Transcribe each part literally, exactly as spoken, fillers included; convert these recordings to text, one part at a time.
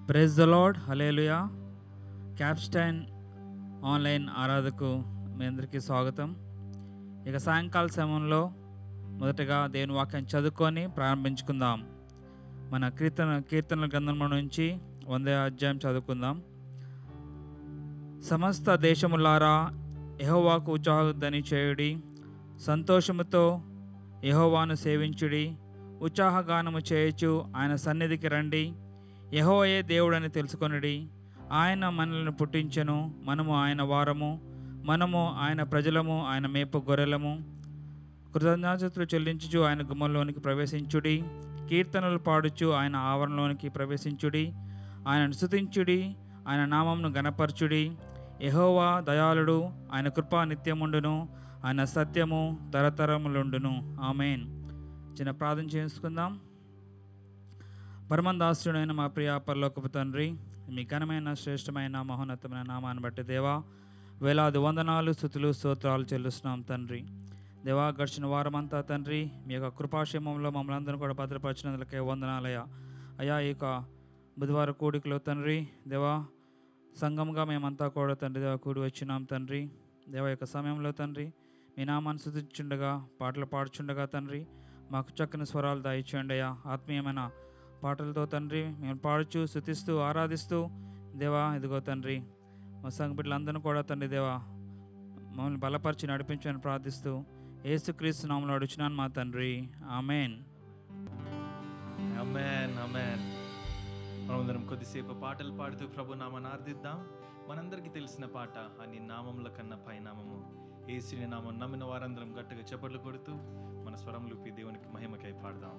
Praise the lord, హల్లెలూయా. క్యాప్స్టైన్ online ఆరాధకు మీ అందరికీ స్వాగతం. ఇక సాయంకాల సమయంలో మొదటగా దేవుని వాక్యం చదువుకొని ప్రారంభించుకుందాం. మన కీర్తన కీర్తనల గ్రంథంలో నుంచి వంద అధ్యాయం చదువుకుందాం. సమస్త దేశములారా యెహోవాకు ఉత్సాహధ్వని చేయుడి, సంతోషముతో యెహోవాను సేవించుడి, ఉత్సాహగానము చేయొచ్చు ఆయన సన్నిధికి రండి. యెహోవాయే దేవుడని తెలుసుకొనుడి. ఆయన మనల్ని పుట్టించెను, మనము ఆయన వారము, మనము ఆయన ప్రజలము, ఆయన మేపు గొర్రెలము. కృతజ్ఞతాస్తుతులు చెల్లించుచు ఆయన గుమ్మంలోనికి ప్రవేశించుడి, కీర్తనలు పాడుచు ఆయన ఆవరణలోనికి ప్రవేశించుడి. ఆయనను స్తుతించుడి, ఆయన నామమును గణపరచుడి. యెహోవా దయాళుడు, ఆయన కృప నిత్యముండును, ఆయన సత్యము తరతరములుండును. ఆమేన్. చిన్న ప్రార్థన చేసుకుందాం. పరమందాసుడైన మా ప్రియ పరలోకపు తండ్రి, మీ ఘనమైన శ్రేష్టమైన మహోన్నతమైన నామాన్ని బట్టి దేవా వేలాది వందనాలు స్తుతులు స్తోత్రాలు చెల్లిస్తున్నాం తండ్రి. దేవా గడిచిన వారమంతా తండ్రి మీ యొక్క కృపాక్షేమంలో మమ్మల్ని అందరూ కూడా భద్రపరిచినందులకే వందనాలయ్యా. అయ్యా ఈ యొక్క బుధవారం కూడికలో తండ్రి దేవా సంఘంగా మేమంతా కూడా తండ్రి దేవా కూడి వచ్చినాం తండ్రి. దేవా యొక్క సమయంలో తండ్రి మీ నామాన్ని స్తుతించుండగా పాటలు పాడుచుండగా తండ్రి మాకు చక్కని స్వరాలు దాయిచ్చండి అయ్యా. ఆత్మీయమైన పాటలతో తండ్రి మేము పాడుచు స్తుతిస్తూ ఆరాధిస్తూ దేవా ఇదిగో తండ్రి మా సంఘ బిడ్డలందరూ కూడా తండ్రి దేవా మమ్మల్ని బలపరిచి నడిపించమని ప్రార్థిస్తూ యేసుక్రీస్తు నామములో అడుగుచున్నాను మా తండ్రి. ఆమేన్. ఆమేన్ ఆమేన్. మనమందరం కొద్దిసేపు పాటలు పాడుతూ ప్రభు నామాన్ని ఆరాధిద్దాం. మనందరికీ తెలిసిన పాట అన్ని నామముల కన్నా పైనామము యేసుని నామం నమ్మిన వారందరం గట్టిగా చప్పట్లు కొడుతూ మన స్వరములుపి దేవునికి మహిమకై పాడదాం.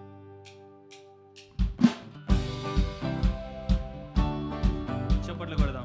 చప్పట్లు కొడదాం.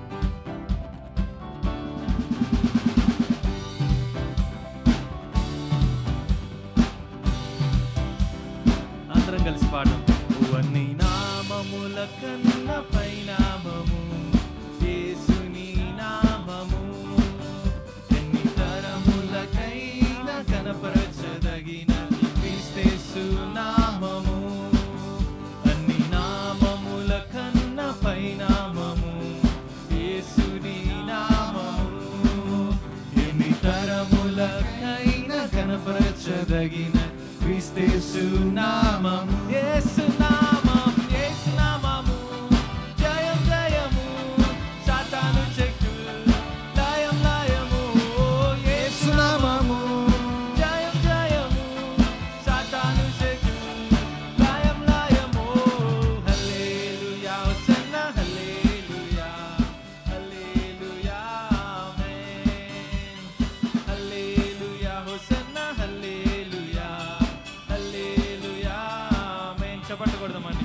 అందరం కలిసి పాడదాం. అన్ని నామముల కన్నా పైనామము యేసుని నామము, ఎన్ని తరములకైనా కనపరచదగిన క్రీస్తు నామము. అన్ని నామముల కన్నా పైనామము యేసుని నామము, ఎన్ని తరములకైనా కనపరచదగిన క్రీస్తు నామము. యేసు నామం యేసు నామము జయం జయము సాతాను చెక్కులు లయం లయము. యేసు నామము జయం జయము సాతాను చెక్కులు లయం లయము. హల్లెలూయా హోసన్నా హల్లెలూయా హల్లెలూయా ఆమేన్. హల్లెలూయా హోసన్నా హల్లెలూయా హల్లెలూయా ఆమేన్. చప్పట్లు కొడదామండి.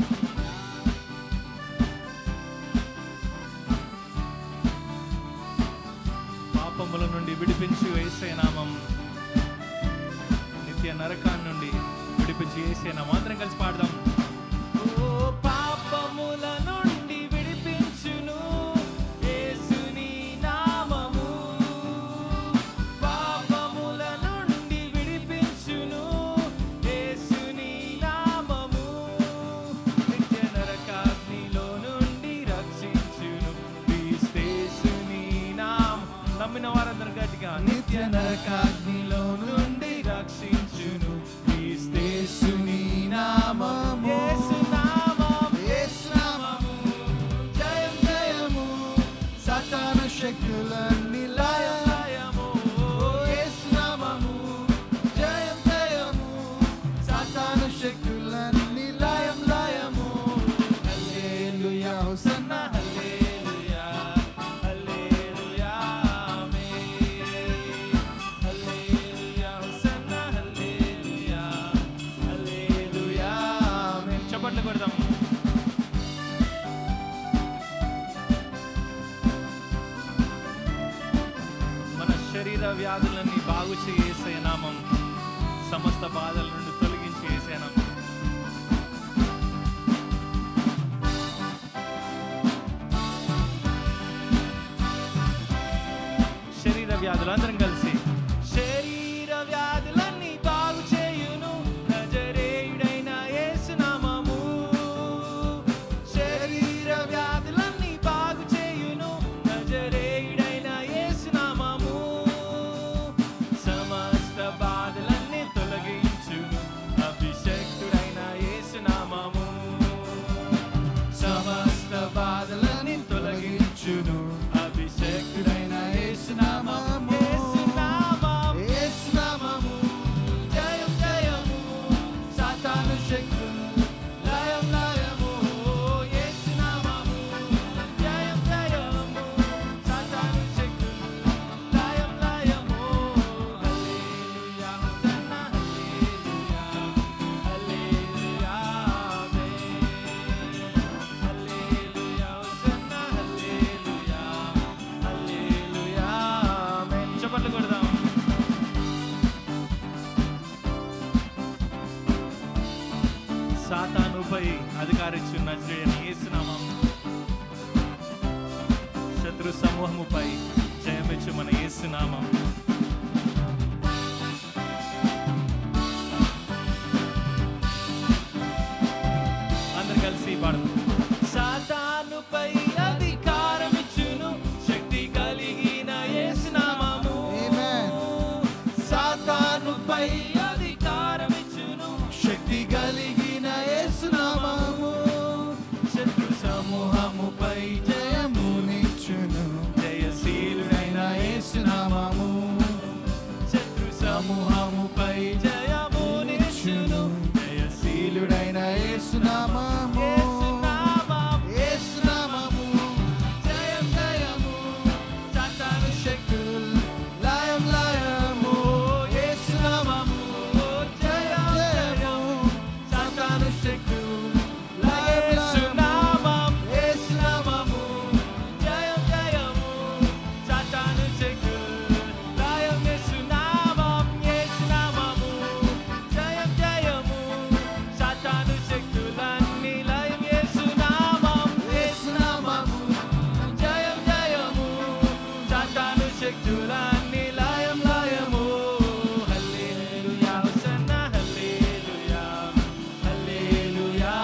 పాపముల నుండి విడిపించి యేసయ్య నామం, నిత్య నరకాన్ని నుండి విడిపించి యేసయ్య నామం. అందరం కలిసి పాడదాం. ఓ పాపముల నుండి విడిపించును యేసుని నామము, పాపముల నుండి విడిపించును యేసుని నామము, నిత్య నరకాగ్నిలో నుండి రక్షించును క్రీస్తేసుని నామం. నమ్మిన వారందరూ గట్టిగా నిత్య నరకాగ్నిలో నుండి రక్షించును క్రీస్తేసుని నామము. యేసు నామము యేసు నామము జయం జయము సాతాను శక్తులన్నీ లయం లయము. యేసు నామము జయం జయము సాతాను శక్తులన్నీ లయం లయము. హల్లెలూయా హోసన్నా హల్లెలూయా హల్లెలూయా ఆమేన్. హల్లెలూయా హోసన్నా హల్లెలూయా హల్లెలూయా ఆమేన్. చప్పట్లు కొడదాం. మన శరీర వ్యాధులన్నీ బాగు చేసే నామం, సమస్త బాధల నుండి తొలగించి వేసే నామం. శరీర వ్యాధులు అందరం కలిసి శరీర వ్యాధులన్నీ బాగు చేయును నజరేయుడైన యేసు నామము. శరీర కార్యచ్చు నజరేయుడైన యేసు నామం. శత్రు సమూహముపై జయమిచ్చు మన యేసు నామం. అందరు కలిసి పాడదాం. సాతానుపై అధికారం ఇచ్చును శక్తి కలిగిన యేసు నామము. సాతానుపై అధికారం ఇచ్చును శక్తి కలిగిన యేసు నామము. శత్రు సమూహముపై జయమునిచ్చును జయశీలుడైన యేసు నామము. శత్రు సమూహముపై జయమునిచ్చును జయశీలుడైన యేసు నామము. యేసు నామము జయం జయము సాతాను శక్తులు లయం లయము. యేసు నామము జయం జయము సాతాను శక్తులు లయం లయము. యేసు నామము జయం జయము సాతాను శక్తులు లయం. యేసు నామం యేసు నామము జయం జయము సాతాను శక్తులన్నీ లయం. యేసు నామం యేసు నామము జయం జయము సాతాను శక్తులన్నీ లయం లయము. హల్లెలూయా హోసన్నా హల్లెలూయా హల్లెలూయా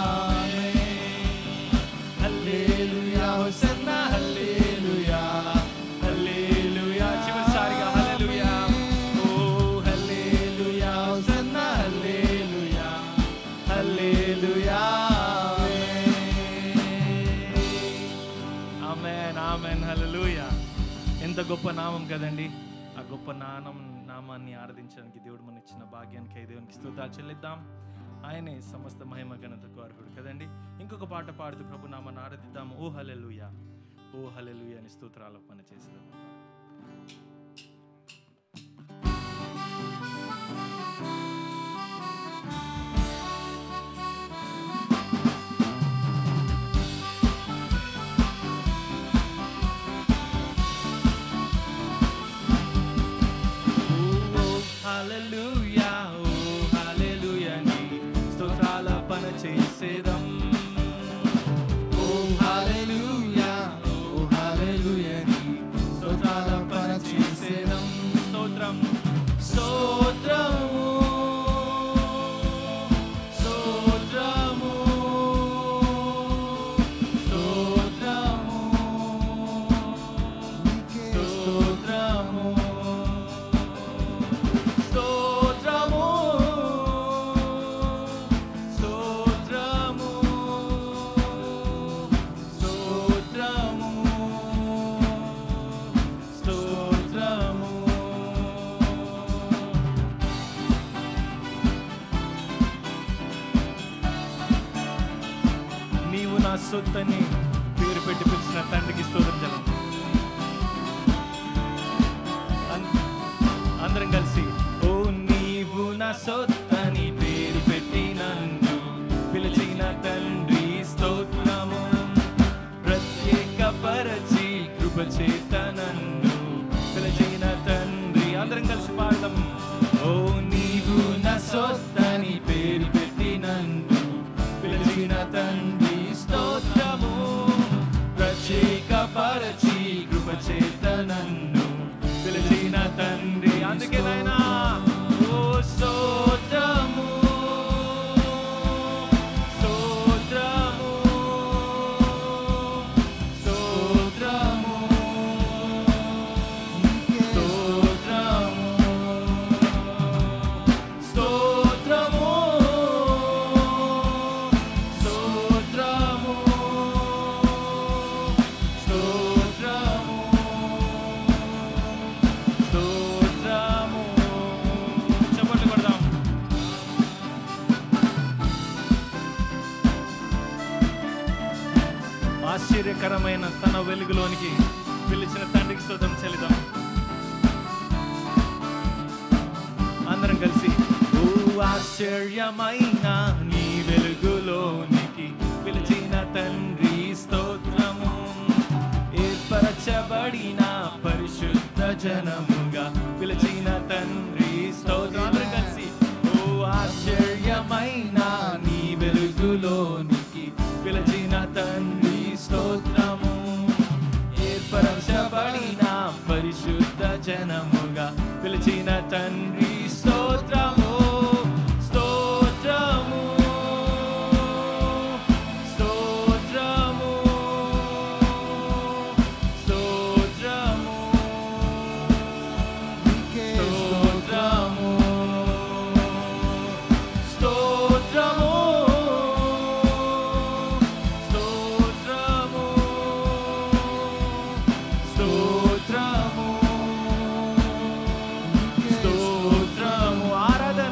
హల్లెలూయా హోసన్నా హల్లెలూయా హల్లెలూయా. చివరిసారిగా హల్లెలూయా. ఓ హల్లెలూయా హోసన్నా హల్లెలూయా హల్లెలూయా. ఆమేన్ ఆమేన్ హల్లెలూయా. ఎంత గొప్ప నామం కదండి. ఆ గొప్ప నామం నామాన్ని ఆరాధించడానికి దేవుడు మనకి ఇచ్చిన భాగ్యానికి దేవునికి స్తుతులు చెల్లిద్దాం. ఆయనే సమస్త మహిమ ఘనతకు అర్హుడు కదండి. ఇంకొక పాట పాడుతూ ప్రభు నామాన్ని ఆరాధిద్దాం. ఓ హల్లెలూయా ఓ హల్లెలూయా అని స్తోత్రాలు పని చేసేద్దాం. హల్లెలూయా ఓ హల్లెలూయా నీ స్తోత్రాల పన చేసేదం. ఓ హల్లెలూయా ఓ హల్లెలూయా నీ స్తోత్రాల పన చేసేదం. స్తోత్రం స్తోత్రము స్తోత్రము స్తోత్రము స్తోత్రము స్తోత్రము స్తోత్రము స్తోత్రము స్తోత్రము. నీవు నా సొత్తని పేరు పెట్టి పిలిచిన తండ్రికి స్తోత్రం చెల్లం. అందరం కలిసి ఓ నీవు నా సొత్తని పేరు పెట్టి నన్ను పిలిచిన తండ్రి స్తోత్రము. ప్రత్యేక పరచి కృప చేత నన్ను పిలిచిన తండ్రి. అందరం కలిసి పాడదాం. ఓ నీవు నా సొత్తని పేరు పెట్టి నన్ను పిలిచిన తండ్రి స్తోత్రము. ప్రత్యేక పరచి కృప చేత నన్ను పిలిచిన తండ్రి. అందుకే నాయనా ఓ స్తోత్రము స్తోత్రము స్తోత్రము స్తోత్రము స్తోత్రము స్తోత్రము స్తోత్రము స్తోత్రము. చప్పట్లు కొడదాం. ఆశ్చర్యకరమైన తన వెలుగులోనికి పిలిచిన తండ్రికి స్తోత్రం చెల్లిద్దాం. అందరం కలిసి ఓ ఆశ్చర్యమైన నీ వెలుగులోనికి పిలిచిన తండ్రి స్తోత్రము. ఏర్పరచబడిన పరిశుద్ధ జనముగా పిలిచిన తండ్రి స్తోత్రం. అందరం కలిసి ఓ ఆశ్చర్యమైన నీ వెలుగులోనికి జనముగా పిలిచిన తండ్రి స్తోత్రము స్తోత్రము స్తోత్రము స్తోత్రము స్తోత్రము స్తోత్రము స్తోత్రము స్తోత్రము స్తోత్రము ఆరాధన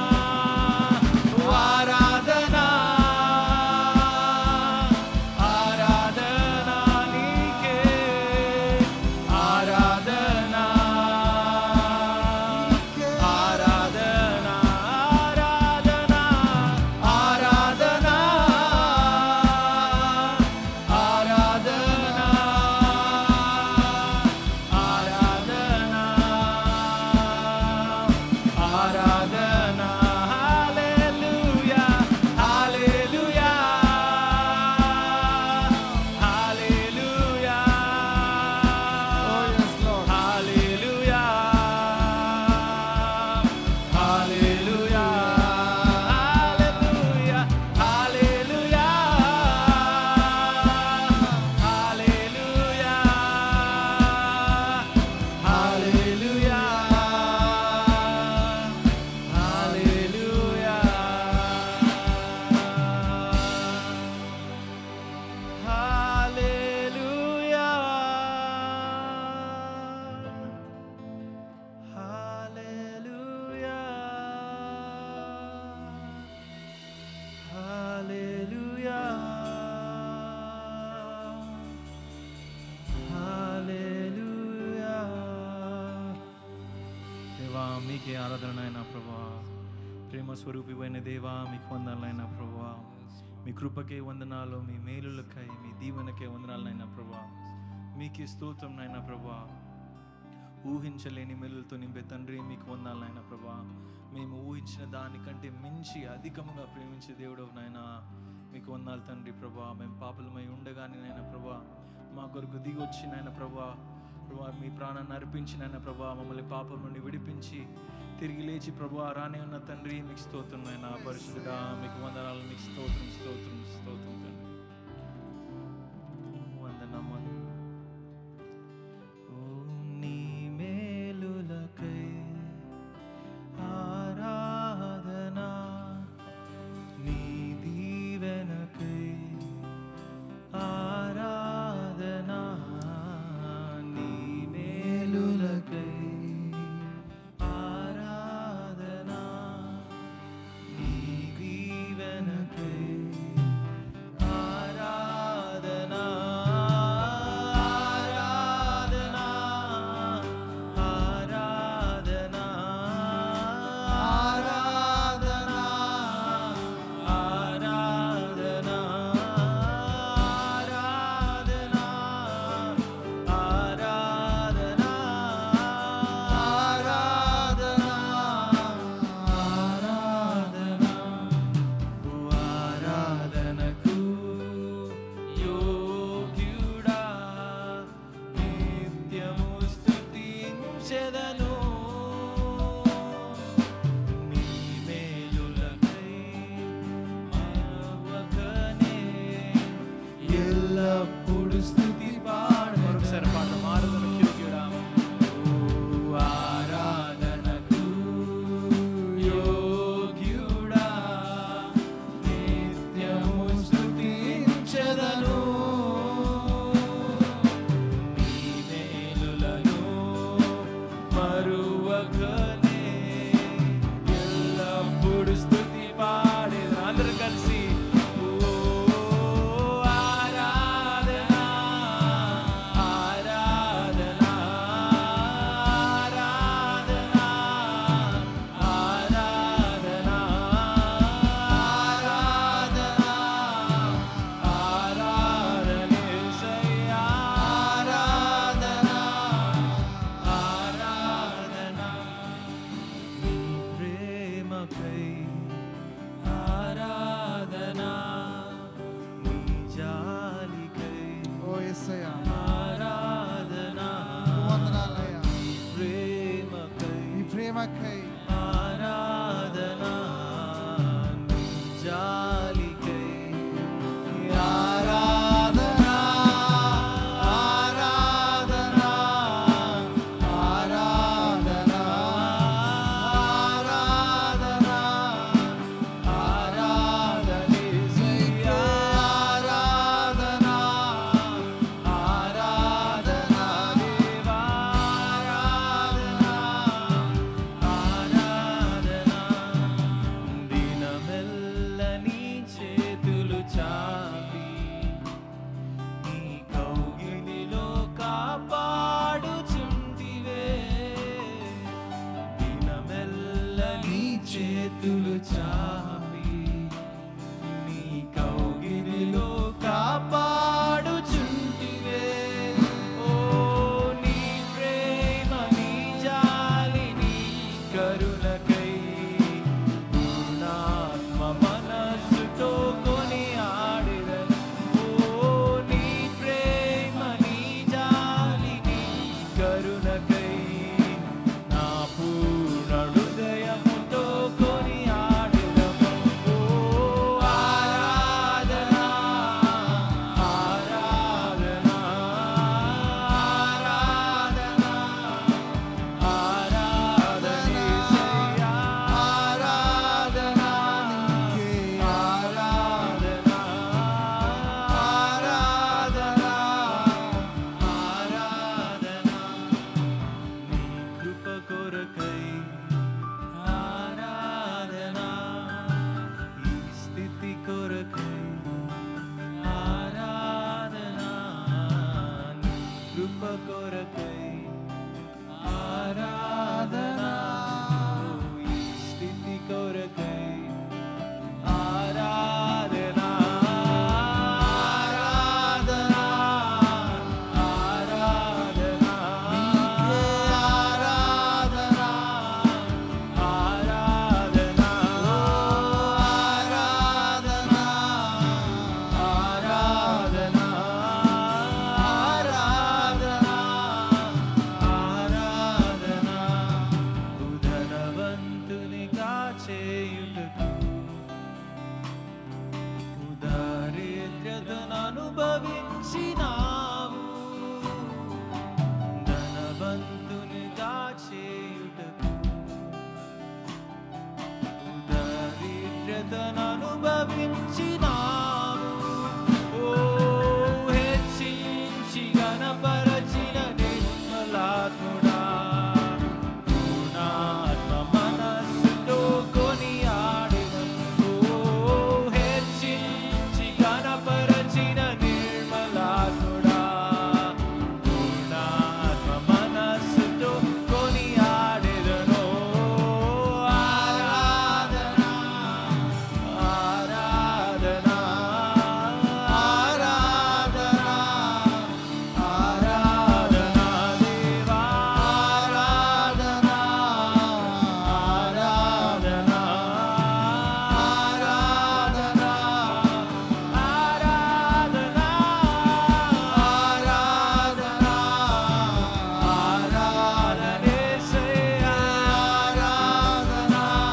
ఆరాధన ఆరాధన నీకే ఆరాధన ఆరాధన ఆరాధన ఆరాధన ఆరాధన ఆరాధన ఆరాధన హల్లెలూయా హల్లెలూయా హల్లెలూయా హల్లెలూయా హల్లెలూయా హల్లెలూయా హల్లెలూయా హల్లెలూయా హల్లెలూయా హల్లెలూయా హల్లెలూయా హల్లెలూయా హల్లెలూయా హల్లెలూయా దేవా మీకే ఆరాధన అయినా ప్రభా ప్రేమ స్వరూపివైన దేవా మీకు వందనాలైనా ప్రభా మీ కృపకే వందనాలు మీ మేలులకై మీ దీవెనకే వందనాలైనా ప్రభా మీకే స్తోత్రం నైనా ప్రభా ఊహించలేని మేలులతో నింపే తండ్రి మీకు వందనాలైనా ప్రభా మేము ఊహించిన దానికంటే మించి అధికంగా ప్రేమించే దేవుడు నాయనా మీకు వందనాలు తండ్రి ప్రభా మేము పాపలమై ఉండగానే నాయనా ప్రభా మా కొరకు దిగి వచ్చి నాయన ప్రభా ప్రభా మీ ప్రాణాన్ని అర్పించి నాయన ప్రభా మమ్మల్ని పాపం నుండి విడిపించి తిరిగి లేచి ప్రభా రానే ఉన్న తండ్రి మీకు స్తోత్రం నాయన పరిశుద్ధుడా మీకు వందనాలు మీకు స్తోత్రం స్తోత్రం స్తోత్రం తండ్రి వందనము ఓ నీ మేలులకై ఆరాధన నీ దీవెనకై ఆరాధన నీ మేలులకై ఆరాధన నీ దీవెనకై కరుణకై నా పూర్ణ హృదయముతో కొనియాడెదము. ఓ ఆరాధన ఆరాధన ఆరాధన ఆరాధన యేసయ్యా ఆరాధన నీకే ఆరాధన ఆరాధన ఆరాధన నీ కృప కొరకై ఆరాధన ఈ స్థితి కొరకై ఆరాధన నీ కృప కొరకై ఆరాధన ఈ స్థితి కొరకై ఆరాధన ఆరాధన ఆరాధన నీకే ఆరాధన ఆరాధన ఆరాధన ఆరాధన ఆరాధన ఉదరవంతునిగా చేయుటకు ఉదారిద్రతను అనుభవించినావు. ధనవంతునిగా చేయుటకు ఉదారిద్రతను అనుభవించినావు. ఓ హెచ్చించి గణపరచిన నిర్మలాత్ముడా పూర్ణాత్మ మనస్సుతో కొనియాడెదము. ఓ హెచ్చించి గణపరచిన నిర్మలాత్ముడా పూర్ణాత్మ మనస్సుతో కొనియాడెదను. ఆరాధన ఆరాధన ఆరాధన ఆరాధన దేవా ఆరాధన ఆరాధన ఆరాధన ఆరాధన ఆరాధన ఆరాధన యేసయ్యా ఆరాధన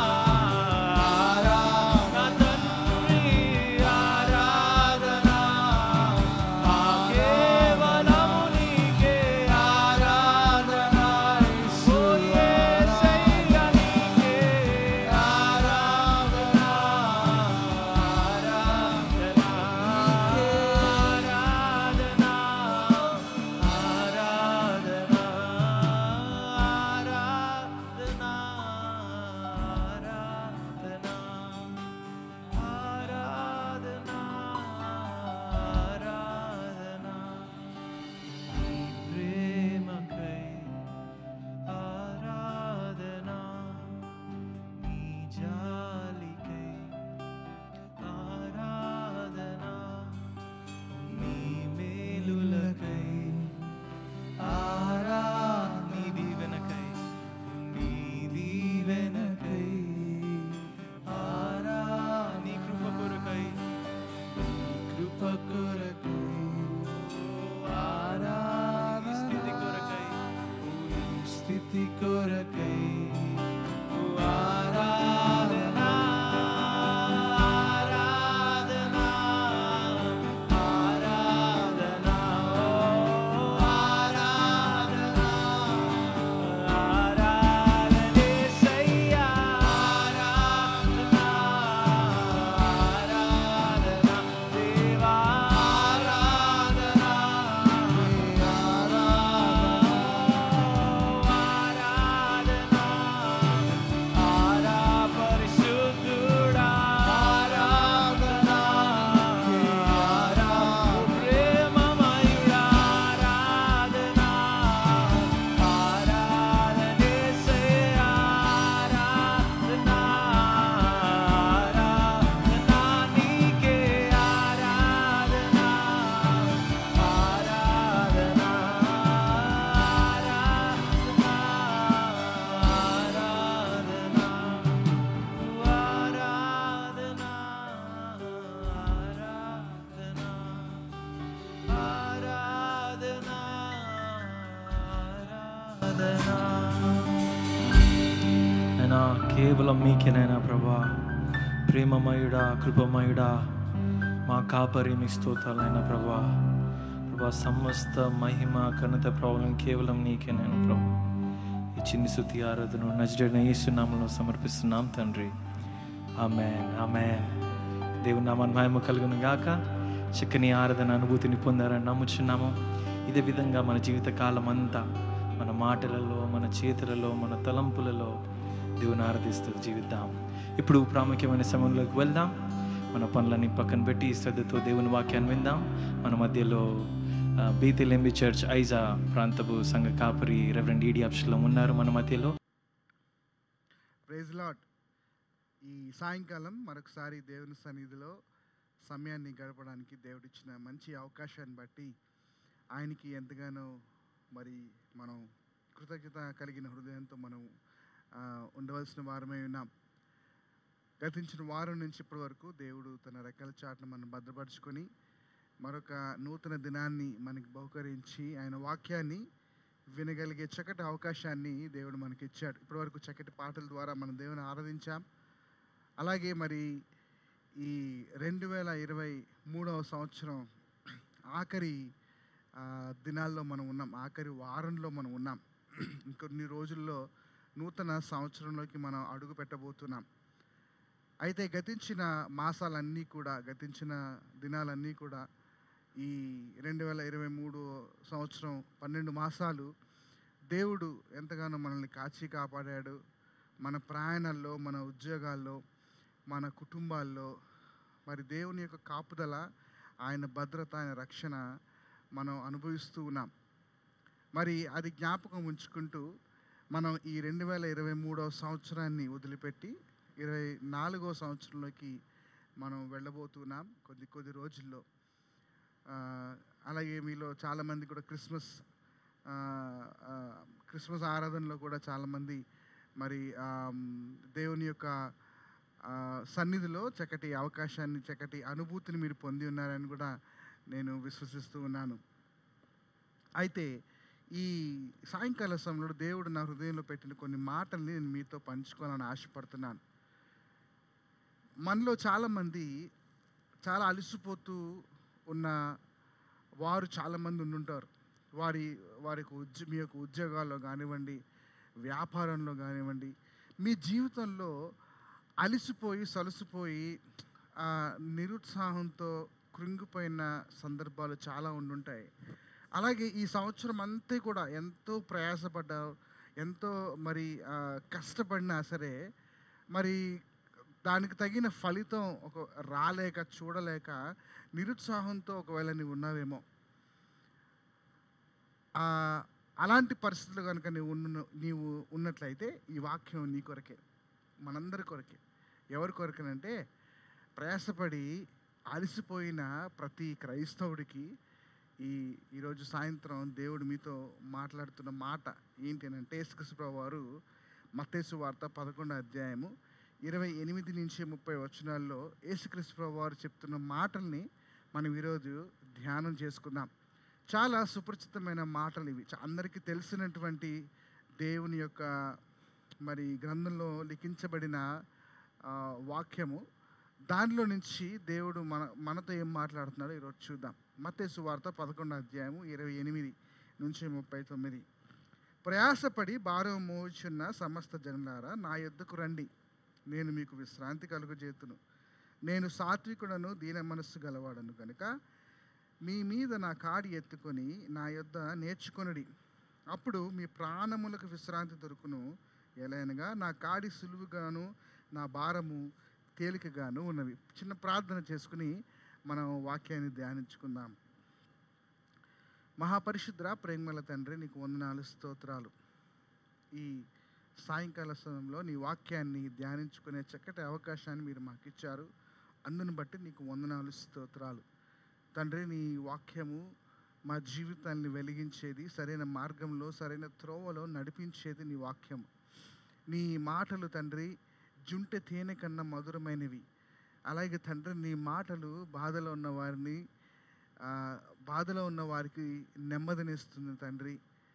ఆరాధన తండ్రి ఆరాధన ఆ కేవలము నీకే ఆరాధన ఓ యేసయ్యా నీకే ఆరాధన ఆరాధన ఆరాధన ఆరాధన ఆరాధన ఆరాధన ఆరాధన నీ ప్రేమకై ఆరాధన నీ జాలికై ఆరాధన నీ మేలులకై ఆరా నీ దీవెనకై నీ దీవెనకై ఆరా నీ కృప కొరకై నీ కృప కొరకై ఆరా నీ స్థితి కొరకై నీ స్థితి కొరకై ఆరాధన ఆరాధన ఆరాధన ఆరాధన ఆరాధన యేసయ్యా ఆరాధన ఆరాధన దేవా ఆరాధన ఆరాధన ఆరాధన అయినా కేవలం మీకేనైనా ప్రభా, ప్రేమమయుడా, కృపమయుడా, మా కాపరి, మీ స్తోత్రాలైనా ప్రభా. ప్రభా, సమస్త మహిమ ఘనత ప్రభావం కేవలం నీకేనైనా ప్రభా. ఈ చిన్ని స్తుతి ఆరాధన నజరేయుడైన యేసు నామములో సమర్పిస్తున్నాం తండ్రి. ఆమేన్, ఆమేన్. దేవుని నామానికి మహిమ కలుగును గాక. చక్కని ఆరాధన అనుభూతిని పొందారని నమ్ముచున్నాము. ఇదే విధంగా మన జీవిత కాలం అంతా మన మాటలలో, మన చేతులలో, మన తలంపులలో దేవుని ఆరాధిస్తూ జీవిద్దాం. ఇప్పుడు ప్రాముఖ్యమైన సమయంలోకి వెళ్దాం. మన పనులన్నీ పక్కన పెట్టి శ్రద్ధతో దేవుని వాక్యాన్ని విందాం. మన మధ్యలో బీతెల్ ఎంబీ చర్చ్ ఐజా ప్రాంతపు సంఘ కాపరి రెవరెండ్ ఈడి అబ్షలం ఉన్నారు మన మధ్యలో. Praise lord. ఈ సాయంకాలం మరొకసారి దేవుని సన్నిధిలో సమయాన్ని గడపడానికి దేవుడిచ్చిన మంచి అవకాశాన్ని బట్టి ఆయనకి ఎంతగానో మరి మనం కృతజ్ఞత కలిగిన హృదయంతో మనం ఉండవలసిన వారమై ఉన్నాం. గతించిన వారం నుంచి ఇప్పటి వరకు దేవుడు తన రెక్కల చాటును మనం భద్రపరుచుకొని మరొక నూతన దినాన్ని మనకి బహుకరించి ఆయన వాక్యాన్ని వినగలిగే చక్కటి అవకాశాన్ని దేవుడు మనకి ఇచ్చాడు. ఇప్పటివరకు చక్కటి పాటల ద్వారా మనం దేవుని ఆరాధించాం. అలాగే మరి ఈ రెండు వేల ఇరవై మూడవ సంవత్సరం ఆఖరి దినాల్లో మనం ఉన్నాం, ఆఖరి వారంలో మనం ఉన్నాం. ఇంకొన్ని రోజుల్లో నూతన సంవత్సరంలోకి మనం అడుగు పెట్టబోతున్నాం. అయితే గతించిన మాసాలన్నీ కూడా, గతించిన దినాలన్నీ కూడా ఈ రెండు వేల ఇరవై మూడు సంవత్సరం పన్నెండు మాసాలు దేవుడు ఎంతగానో మనల్ని కాచి కాపాడాడు. మన ప్రయాణాల్లో, మన ఉద్యోగాల్లో, మన కుటుంబాల్లో మరి దేవుని యొక్క కాపుదల, ఆయన భద్రత, ఆయన రక్షణ మనం అనుభవిస్తూ ఉన్నాం. మరి అది జ్ఞాపకం ఉంచుకుంటూ మనం ఈ రెండు వేల ఇరవై మూడవ సంవత్సరాన్ని వదిలిపెట్టి ఇరవై నాలుగో సంవత్సరంలోకి మనం వెళ్ళబోతున్నాం కొద్ది కొద్ది రోజుల్లో. అలాగే మీలో చాలామంది కూడా క్రిస్మస్ క్రిస్మస్ ఆరాధనలో కూడా చాలామంది మరి దేవుని యొక్క సన్నిధిలో చక్కటి అవకాశాన్ని, చక్కటి అనుభూతిని మీరు పొంది ఉన్నారని కూడా నేను విశ్వసిస్తూ ఉన్నాను. అయితే ఈ సాయంకాల సమయంలో దేవుడు నా హృదయంలో పెట్టిన కొన్ని మాటల్ని నేను మీతో పంచుకోవాలని ఆశపడుతున్నాను. మనలో చాలామంది చాలా అలసిపోతూ ఉన్న వారు చాలామంది ఉండుంటారు. వారి వారికి ఉద్య మీ యొక్క ఉద్యోగాల్లో కానివ్వండి, వ్యాపారంలో కానివ్వండి, మీ జీవితంలో అలసిపోయి సలసిపోయి నిరుత్సాహంతో కృంగిపోయిన సందర్భాలు చాలా ఉండుంటాయి. అలాగే ఈ సంవత్సరం అంతా కూడా ఎంతో ప్రయాసపడ్డా, ఎంతో మరి కష్టపడినా సరే మరి దానికి తగిన ఫలితం ఒక రాలేక, చూడలేక నిరుత్సాహంతో ఒకవేళ నీవు ఉన్నావేమో. అలాంటి పరిస్థితులు కనుక నీవు ఉన్న నీవు ఉన్నట్లయితే ఈ వాక్యం నీ కొరకే, మనందరి కొరకే. ఎవరి కొరకేనంటే ప్రయాసపడి అలసిపోయిన ప్రతి క్రైస్తవుడికి ఈ ఈరోజు సాయంత్రం దేవుడు మీతో మాట్లాడుతున్న మాట ఏంటి అని అంటే, యేసుక్రీస్తు ప్రభువు వారు మత్తయి సువార్త పదకొండో అధ్యాయము ఇరవై ఎనిమిది నుంచి ముప్పై వచనాల్లో యేసుక్రీస్తు ప్రభువు వారు చెప్తున్న మాటల్ని మనం ఈరోజు ధ్యానం చేసుకుందాం. చాలా సుపరిచితమైన మాటలు ఇవి, అందరికీ తెలిసినటువంటి దేవుని యొక్క మరి గ్రంథంలో లిఖించబడిన వాక్యము. దానిలో నుంచి దేవుడు మన మనతో ఏం మాట్లాడుతున్నాడో ఈరోజు చూద్దాం. మత్తయి సువార్త పదకొండో అధ్యాయము ఇరవై ఎనిమిది నుంచి ముప్పై తొమ్మిది. ప్రయాసపడి భారం మోచున్న సమస్త జనులారా నా యొద్దకు రండి, నేను మీకు విశ్రాంతి కలుగజేతును. నేను సాత్వికుడను, దీన మనస్సు గలవాడను కనుక మీ మీద నా కాడి ఎత్తుకొని నా యొద్ద నేర్చుకొనుడి, అప్పుడు మీ ప్రాణములకు విశ్రాంతి దొరుకును. ఎలయనగా నా కాడి సులువుగాను నా భారము తేలికగాను ఉన్నవి. చిన్న ప్రార్థన చేసుకుని మనం వాక్యాన్ని ధ్యానించుకుందాం. మహాపరిశుద్ర ప్రేమల తండ్రి, నీకు వందనాలు, స్తోత్రాలు. ఈ సాయంకాల సమయంలో నీ వాక్యాన్ని ధ్యానించుకునే చక్కటి అవకాశాన్ని మీరు మాకు ఇచ్చారు. అందును బట్టి నీకు వందనాలు, స్తోత్రాలు. తండ్రి, నీ వాక్యము మా జీవితాన్ని వెలిగించేది, సరైన మార్గంలో సరైన త్రోవలో నడిపించేది నీ వాక్యము. నీ మాటలు తండ్రి జుంటె తేనె కన్నా మధురమైనవి. అలాగే తండ్రి, నీ మాటలు బాధలో ఉన్న వారిని బాధలో ఉన్న వారికి నెమ్మదినిస్తుంది తండ్రి.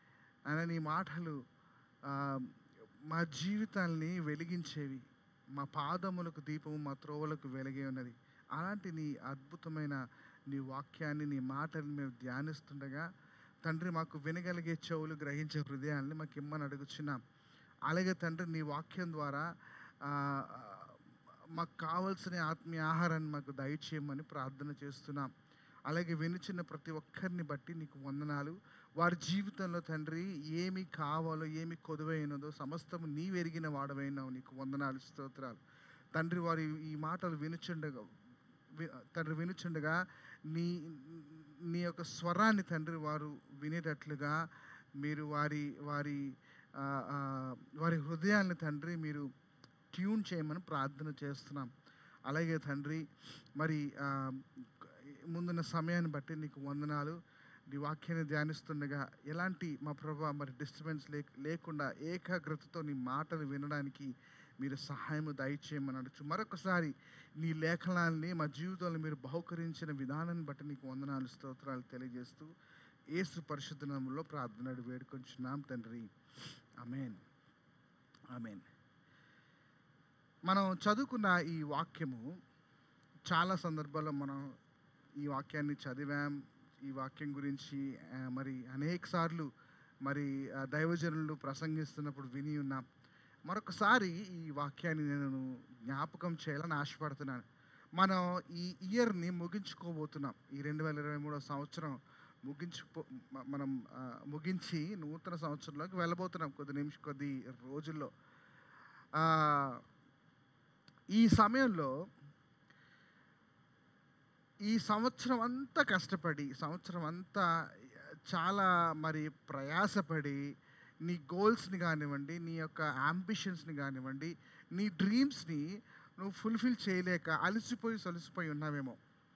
ఆయన నీ మాటలు ఆ, మా జీవితాల్ని వెలిగించేవి, మా పాదములకు దీపము, మా త్రోవలకు వెలిగే ఉన్నది. అలాంటి నీ అద్భుతమైన నీ వాక్యాన్ని, నీ మాటల్ని మేము ధ్యానిస్తుండగా తండ్రి, మాకు వినగలిగే చెవులు, గ్రహించే హృదయాల్ని మాకు ఇమ్మని అడుగుచున్నాం. అలాగే తండ్రి, నీ వాక్యం ద్వారా ఆ, మాకు కావలసిన ఆత్మీయ ఆహారాన్ని మాకు దయచేయమని ప్రార్థన చేస్తున్నాం. అలాగే వినుచున్న ప్రతి ఒక్కరిని బట్టి నీకు వందనాలు. వారి జీవితంలో తండ్రి ఏమి కావాలో, ఏమి కొదువైనదో సమస్తము నీవెరిగిన వాడవైనావు. నీకు వందనాలు, స్తోత్రాలు తండ్రి. వారి ఈ మాటలు వినుచుండగా వి- తండ్రి వినుచుండగా నీ నీ యొక్క స్వరాన్ని తండ్రి వారు వినేటట్లుగా మీరు వారి వారి ఆ, ఆ, వారి హృదయాన్ని తండ్రి మీరు ట్యూన్ చేయమని ప్రార్థన చేస్తున్నాం. అలాగే తండ్రి, మరి ఆ, ముందున్న సమయాన్ని బట్టి నీకు వందనాలు. నీ వాక్యాన్ని ధ్యానిస్తుండగా ఎలాంటి మా ప్రభా మరి డిస్టర్బెన్స్ లే లేకుండా ఏకాగ్రతతో నీ మాటలు వినడానికి మీరు సహాయము దయచేయమని అడుచు. మరొకసారి నీ లేఖనాల్ని మా జీవితంలో మీరు బహుకరించిన విధానాన్ని బట్టి నీకు వందనాలు, స్తోత్రాలు తెలియజేస్తూ యేసు పరిశుద్ధ నామములో ప్రార్థన అడిగి వేడుకొంచున్నాం తండ్రి. ఆమేన్, ఆమేన్. మనం చదువుకున్న ఈ వాక్యము చాలా సందర్భాల్లో మనం ఈ వాక్యాన్ని చదివాం. ఈ వాక్యం గురించి ఆ, మరి అనేక సార్లు మరి ఆ, దైవజనులు ప్రసంగిస్తున్నప్పుడు విని ఉన్నాం. మరొకసారి ఈ వాక్యాన్ని నేను జ్ఞాపకం చేయాలని ఆశపడుతున్నాను. మనం ఈ ఇయర్ని ముగించుకోబోతున్నాం. ఈ రెండు వేల ఇరవై మూడో సంవత్సరం ముగించుకో మ- మనం ఆ, ముగించి నూతన సంవత్సరంలోకి వెళ్ళబోతున్నాం కొద్ది నిమిషం కొద్ది రోజుల్లో. ఆ, ఈ సమయంలో ఈ సంవత్సరం అంతా కష్టపడి, సంవత్సరం అంతా చాలా మరి ప్రయాసపడి నీ గోల్స్ని కానివ్వండి, నీ యొక్క అంబిషన్స్ని కానివ్వండి, నీ డ్రీమ్స్ని నువ్వు ఫుల్ఫిల్ చేయలేక అలసిపోయి సొలసిపోయి ఉన్నావేమో.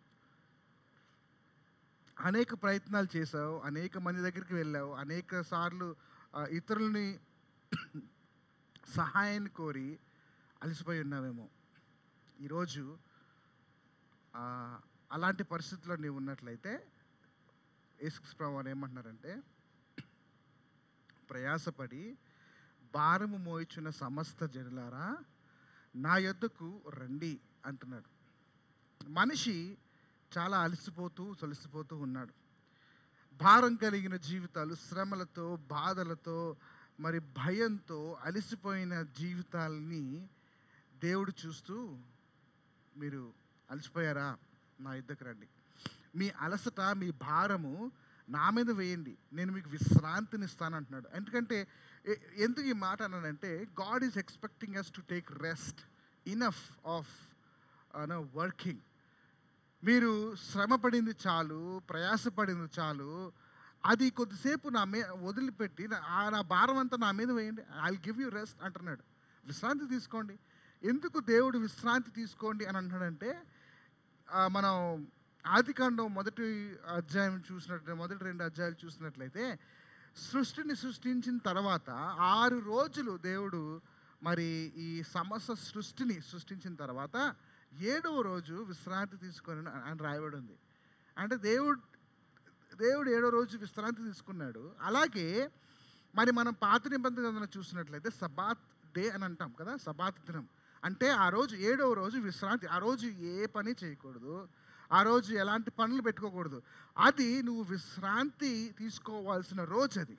అనేక ప్రయత్నాలు చేసావు, అనేక మంది దగ్గరికి వెళ్ళావు, అనేక సార్లు ఆ, ఇతరులని సహాయాన్ని కోరి అలసిపోయి ఉన్నావేమో. ఈరోజు ఆ, అలాంటి పరిస్థితుల్లో నీవు ఉన్నట్లయితే యేసుక్రీస్తు ప్రభువు వారు ఏమంటున్నారంటే, ప్రయాసపడి భారము మోయిచున్న సమస్త జనులారా నా యొద్దకు రండి అంటున్నాడు. మనిషి చాలా అలసిపోతూ సొలసిపోతూ ఉన్నాడు. భారం కలిగిన జీవితాలు, శ్రమలతో, బాధలతో, మరి భయంతో అలసిపోయిన జీవితాలని దేవుడు చూస్తూ, మీరు అలసిపోయారా, నా యుద్ధకు రండి, మీ అలసట, మీ భారము నా మీద వేయండి, నేను మీకు విశ్రాంతిని ఇస్తాను అంటున్నాడు. ఎందుకంటే ఎ- ఎందుకు ఈ మాట అన్నానంటే, God is expecting us to take rest, enough of no working. మీరు శ్రమ పడింది చాలు, ప్రయాసపడింది చాలు, అది కొద్దిసేపు నా మీద వదిలిపెట్టి నా ఆ నా భారం అంతా నా మీద వేయండి, I will give you rest అంటున్నాడు. విశ్రాంతి తీసుకోండి. ఎందుకు దేవుడు విశ్రాంతి తీసుకోండి అని అంటున్నాడంటే, ఆ, మనం ఆదికాండం మొదటి అధ్యాయం చూసినట్టు మొదటి రెండు అధ్యాయాలు చూసినట్లయితే, సృష్టిని సృష్టించిన తర్వాత ఆరు రోజులు దేవుడు మరి ఈ సమస్త సృష్టిని సృష్టించిన తర్వాత ఏడవ రోజు విశ్రాంతి తీసుకొని అని రాయబడి ఉంది. అంటే దేవుడు దేవుడు ఏడో రోజు విశ్రాంతి తీసుకున్నాడు. అలాగే మరి మనం పాత నిబంధన చూసినట్లయితే సబాత్ డే అని అంటాం కదా, సబాత్ దినం. అంటే ఆ రోజు ఏడవ రోజు విశ్రాంతి. ఆ రోజు ఏ పని చేయకూడదు, ఆ రోజు ఎలాంటి పనులు పెట్టుకోకూడదు. అది నువ్వు విశ్రాంతి తీసుకోవాల్సిన రోజు అది.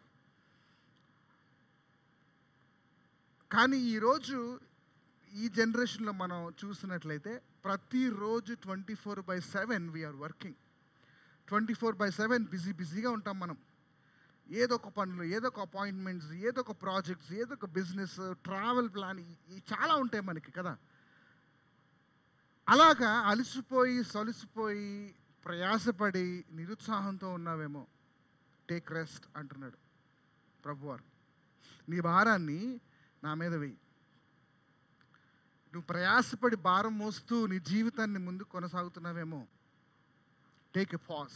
కానీ ఈరోజు ఈ జనరేషన్లో మనం చూసినట్లయితే ప్రతిరోజు twenty four by seven we are working. Twenty four by seven busy బిజీగా ఉంటాం మనం. ఏదో ఒక పనులు, ఏదో ఒక అపాయింట్మెంట్స్, ఏదో ఒక ప్రాజెక్ట్స్, ఏదో ఒక బిజినెస్, ట్రావెల్ ప్లాన్, ఇవి చాలా ఉంటాయి మనకి కదా. అలాగా అలసిపోయి సొలసిపోయి ప్రయాసపడి నిరుత్సాహంతో ఉన్నావేమో, టేక్ రెస్ట్ అంటున్నాడు ప్రభువారు. నీ భారాన్ని నా మీద వెయ్యి. నువ్వు ప్రయాసపడి భారం మోస్తూ నీ జీవితాన్ని ముందు కొనసాగుతున్నావేమో, take a pause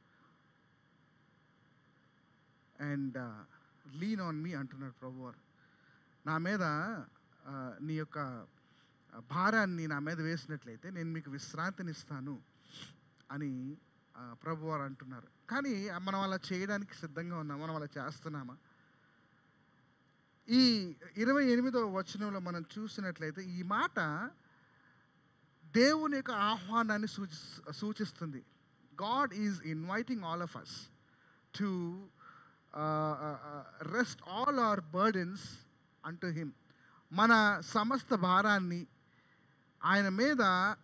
and lean on me అంటున్నాడు ప్రభువారు. నా మీద ఆ, నీ యొక్క భారాన్ని నా మీద వేసినట్లయితే నేను మీకు విశ్రాంతిని ఇస్తాను అని ఆ, ప్రభువారు అంటున్నారు. కానీ మనం అలా చేయడానికి సిద్ధంగా ఉన్నామా, మనం అలా చేస్తున్నామా? ఈ ఇరవై ఎనిమిదవ వచనంలో మనం చూసినట్లయితే ఈ మాట దేవుని యొక్క ఆహ్వానాన్ని సూచి సూచిస్తుంది. God is inviting all of us to rest all our burdens unto him. మన సమస్త భారాన్ని ఆయన మీద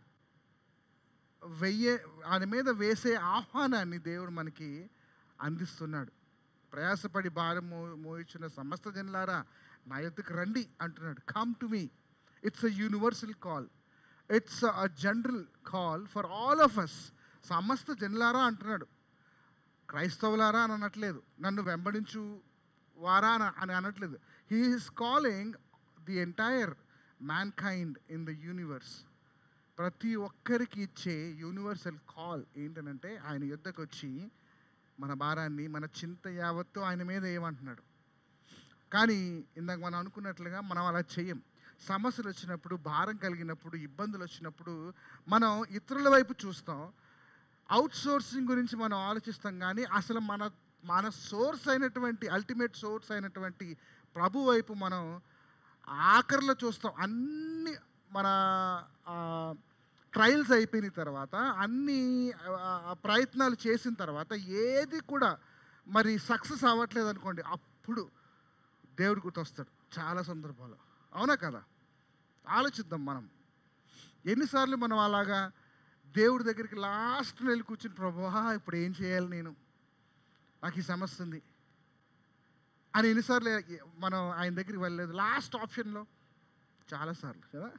వెయ్యే ఆయన మీద వేసే ఆహ్వానాన్ని దేవుడు మనకి అందిస్తున్నాడు. ప్రయాసపడి భారం మో మోయించిన సమస్త జనులారా నా యొద్దకు రండి అంటున్నాడు. Come to me. It's a universal call. It's a general call for all of us. సమస్త జనులారా అంటున్నాడు. క్రైస్తవులారా అని అనట్లేదు, నన్ను వెంబడించు వారా అని అనట్లేదు. He is calling the entire mankind in the universe. ప్రతి ఒక్కరికి ఇచ్చే యూనివర్సల్ కాల్ ఏంటనంటే ఆయన యుద్ధకు వచ్చి మన భారాన్ని, మన చింత యావత్తు ఆయన మీద ఏమంటున్నాడు. కానీ ఇందాక మనం అనుకున్నట్లుగా మనం అలా చెయ్యం. సమస్యలు వచ్చినప్పుడు, భారం కలిగినప్పుడు, ఇబ్బందులు వచ్చినప్పుడు మనం ఇతరుల వైపు చూస్తాం. అవుట్ సోర్సింగ్ గురించి మనం ఆలోచిస్తాం. కానీ అసలు మన మన సోర్స్ అయినటువంటి అల్టిమేట్ సోర్స్ అయినటువంటి ప్రభు వైపు మనం ఆఖరిలో చూస్తాం. అన్ని మన ట్రయల్స్ అయిపోయిన తర్వాత, అన్ని ప్రయత్నాలు చేసిన తర్వాత ఏది కూడా మరి సక్సెస్ అవ్వట్లేదు అనుకోండి, అప్పుడు దేవుడు గుర్తొస్తాడు చాలా సందర్భాలు. అవునా కదా? ఆలోచిద్దాం మనం. ఎన్నిసార్లు మనం అలాగా దేవుడి దగ్గరికి లాస్ట్ వెళ్ళి కూర్చుని, ప్రభువా ఇప్పుడు ఏం చేయాలి నేను, నాకు ఈ సమస్య ఉంది అని ఎన్నిసార్లు మనం ఆయన దగ్గరికి వెళ్ళలేదు? లాస్ట్ ఆప్షన్లో చాలాసార్లు కదా.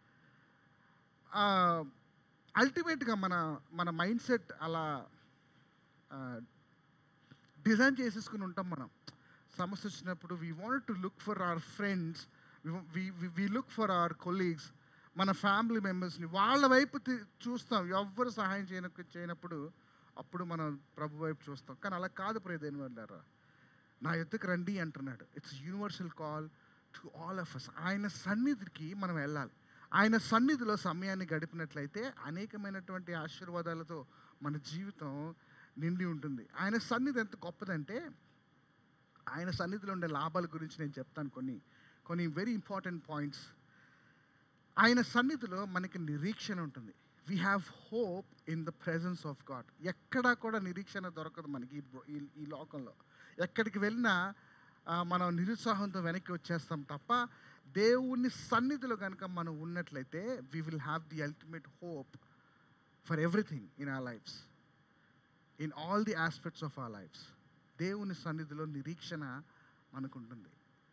అల్టిమేట్గా మన మన మైండ్ సెట్ అలా డిజైన్ చేసేసుకుని ఉంటాం మనం. సమస్య వచ్చినప్పుడు we want to look for our friends, we look for our colleagues, మన ఫ్యామిలీ మెంబర్స్ని వాళ్ళ వైపు చూస్తాం. ఎవ్వరు సహాయం చేయన చేయనప్పుడు అప్పుడు మనం ప్రభు వైపు చూస్తాం. కానీ అలా కాదు ప్రియదేని వాళ్ళారా, నా ఎత్తుకు రండి అంటున్నాడు. It's universal call to all of us. ఆయన సన్నిధికి మనం వెళ్ళాలి. ఆయన సన్నిధిలో సమయాన్ని గడిపినట్లయితే అనేకమైనటువంటి ఆశీర్వాదాలతో మన జీవితం నిండి ఉంటుంది. ఆయన సన్నిధి ఎంత గొప్పదంటే, ఆయన సన్నిధిలో ఉండే లాభాల గురించి నేను చెప్తాను కొన్ని కొన్ని వెరీ ఇంపార్టెంట్ పాయింట్స్. ఆయన సన్నిధిలో మనకి నిరీక్షణ ఉంటుంది. We have hope in the presence of God. ఎక్కడా కూడా నిరీక్షణ దొరకదు మనకి ఈ ఈ లోకంలో. ఎక్కడికి వెళ్ళినా మనం నిరుత్సాహంతో వెనక్కి వచ్చేస్తాం తప్ప, దేవుని సన్నిధిలో కనుక మనం ఉన్నట్లయితే we will have the ultimate hope for everything in our lives, in all the aspects of our lives. దేవుని సన్నిధిలో నిరీక్షణ మనకుంటుంది.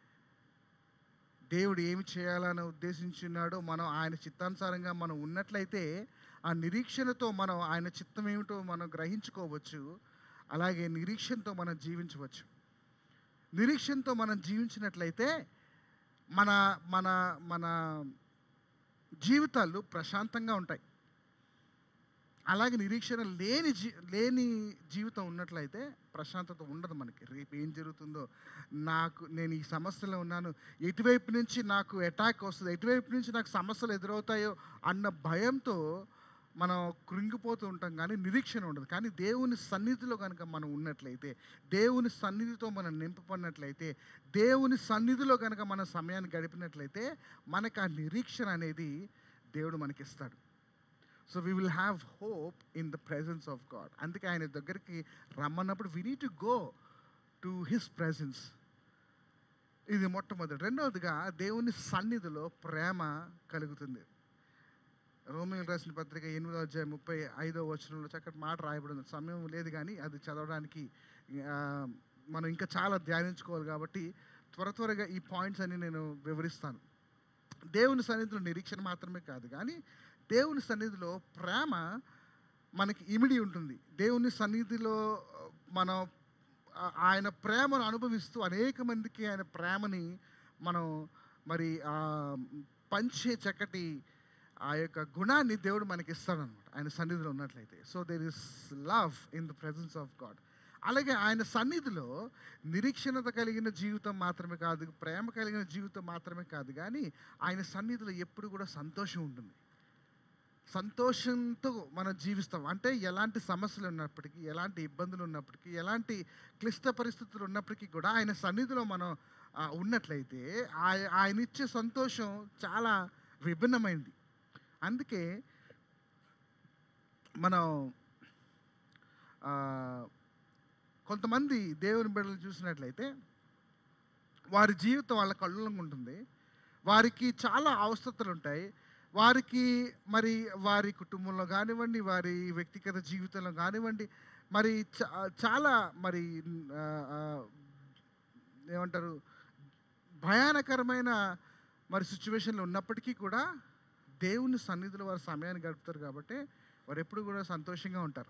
దేవుడు ఏమి చేయాలని ఉద్దేశించున్నాడో మనం ఆయన చిత్తానుసారంగా మనం ఉన్నట్లయితే ఆ నిరీక్షణతో మనం ఆయన చిత్తం ఏమిటో మనం గ్రహించుకోవచ్చు. అలాగే నిరీక్షణతో మనం జీవించవచ్చు. నిరీక్షణతో మనం జీవించినట్లయితే మన మన మన జీవితాలు ప్రశాంతంగా ఉంటాయి. అలాగే నిరీక్షణ లేని జీ లేని జీవితం ఉన్నట్లయితే ప్రశాంతత ఉండదు మనకి. రేపు ఏం జరుగుతుందో, నాకు నేను ఈ సమస్యలో ఉన్నాను, ఎటువైపు నుంచి నాకు అటాక్ వస్తుంది, ఎటువైపు నుంచి నాకు సమస్యలు ఎదురవుతాయో అన్న భయంతో మనం కృంగిపోతూ ఉంటాం. కానీ నిరీక్షణ ఉండదు. కానీ దేవుని సన్నిధిలో కనుక మనం ఉన్నట్లయితే, దేవుని సన్నిధితో మనం నింపబడినట్లయితే, దేవుని సన్నిధిలో కనుక మన సమయాన్ని గడిపినట్లయితే మనకు ఆ నిరీక్షణ అనేది దేవుడు మనకిస్తాడు. So we will have hope in the presence of God. అందుకే ఆయన దగ్గరికి రమ్మన్నప్పుడు we need to go to his presence. ఇది మొట్టమొదటి. రెండవదిగా దేవుని సన్నిధిలో ప్రేమ కలుగుతుంది. రోమియోలు రాసిన పత్రిక ఎనిమిదో అధ్యాయం ముప్పై ఐదో వచనంలో చక్కటి మాట రాయబడింది. సమయం లేదు కానీ అది చదవడానికి మనం ఇంకా చాలా ధ్యానించుకోవాలి కాబట్టి త్వర త్వరగా ఈ పాయింట్స్ అన్ని నేను వివరిస్తాను. దేవుని సన్నిధిలో నిరీక్షణ మాత్రమే కాదు, కానీ దేవుని సన్నిధిలో ప్రేమ మనకి ఇమిడి ఉంటుంది. దేవుని సన్నిధిలో మనం ఆయన ప్రేమను అనుభవిస్తూ అనేక మందికి ఆయన ప్రేమని మనం మరి పంచే చక్కటి ఆ యొక్క గుణాన్ని దేవుడు మనకి ఇస్తాడనమాట ఆయన సన్నిధిలో ఉన్నట్లయితే. So there is love in the presence of God. అలాగే ఆయన సన్నిధిలో నిరీక్షణత కలిగిన జీవితం మాత్రమే కాదు, ప్రేమ కలిగిన జీవితం మాత్రమే కాదు, కానీ ఆయన సన్నిధిలో ఎప్పుడు కూడా సంతోషం ఉంటుంది. సంతోషంతో మనం జీవిస్తాం. అంటే ఎలాంటి సమస్యలు ఉన్నప్పటికీ, ఎలాంటి ఇబ్బందులు ఉన్నప్పటికీ, ఎలాంటి క్లిష్ట పరిస్థితులు ఉన్నప్పటికీ కూడా ఆయన సన్నిధిలో మనం ఆ, ఉన్నట్లయితే ఆయ ఆయన ఇచ్చే సంతోషం చాలా విభిన్నమైంది. అందుకే మనం ఆ, కొంతమంది దేవుని బిడ్డలు చూసినట్లయితే వారి జీవితం వాళ్ళ కళ్ళంగా ఉంటుంది. వారికి చాలా అవసరతలు ఉంటాయి. వారికి మరి వారి కుటుంబంలో కానివ్వండి, వారి వ్యక్తిగత జీవితంలో కానివ్వండి, మరి చా చాలా మరి ఆ, ఆ, ఏమంటారు భయానకరమైన మరి సిచ్యువేషన్లో ఉన్నప్పటికీ కూడా దేవుని సన్నిధిలో వారు సమయాన్ని గడుపుతారు. కాబట్టి వారు ఎప్పుడు కూడా సంతోషంగా ఉంటారు.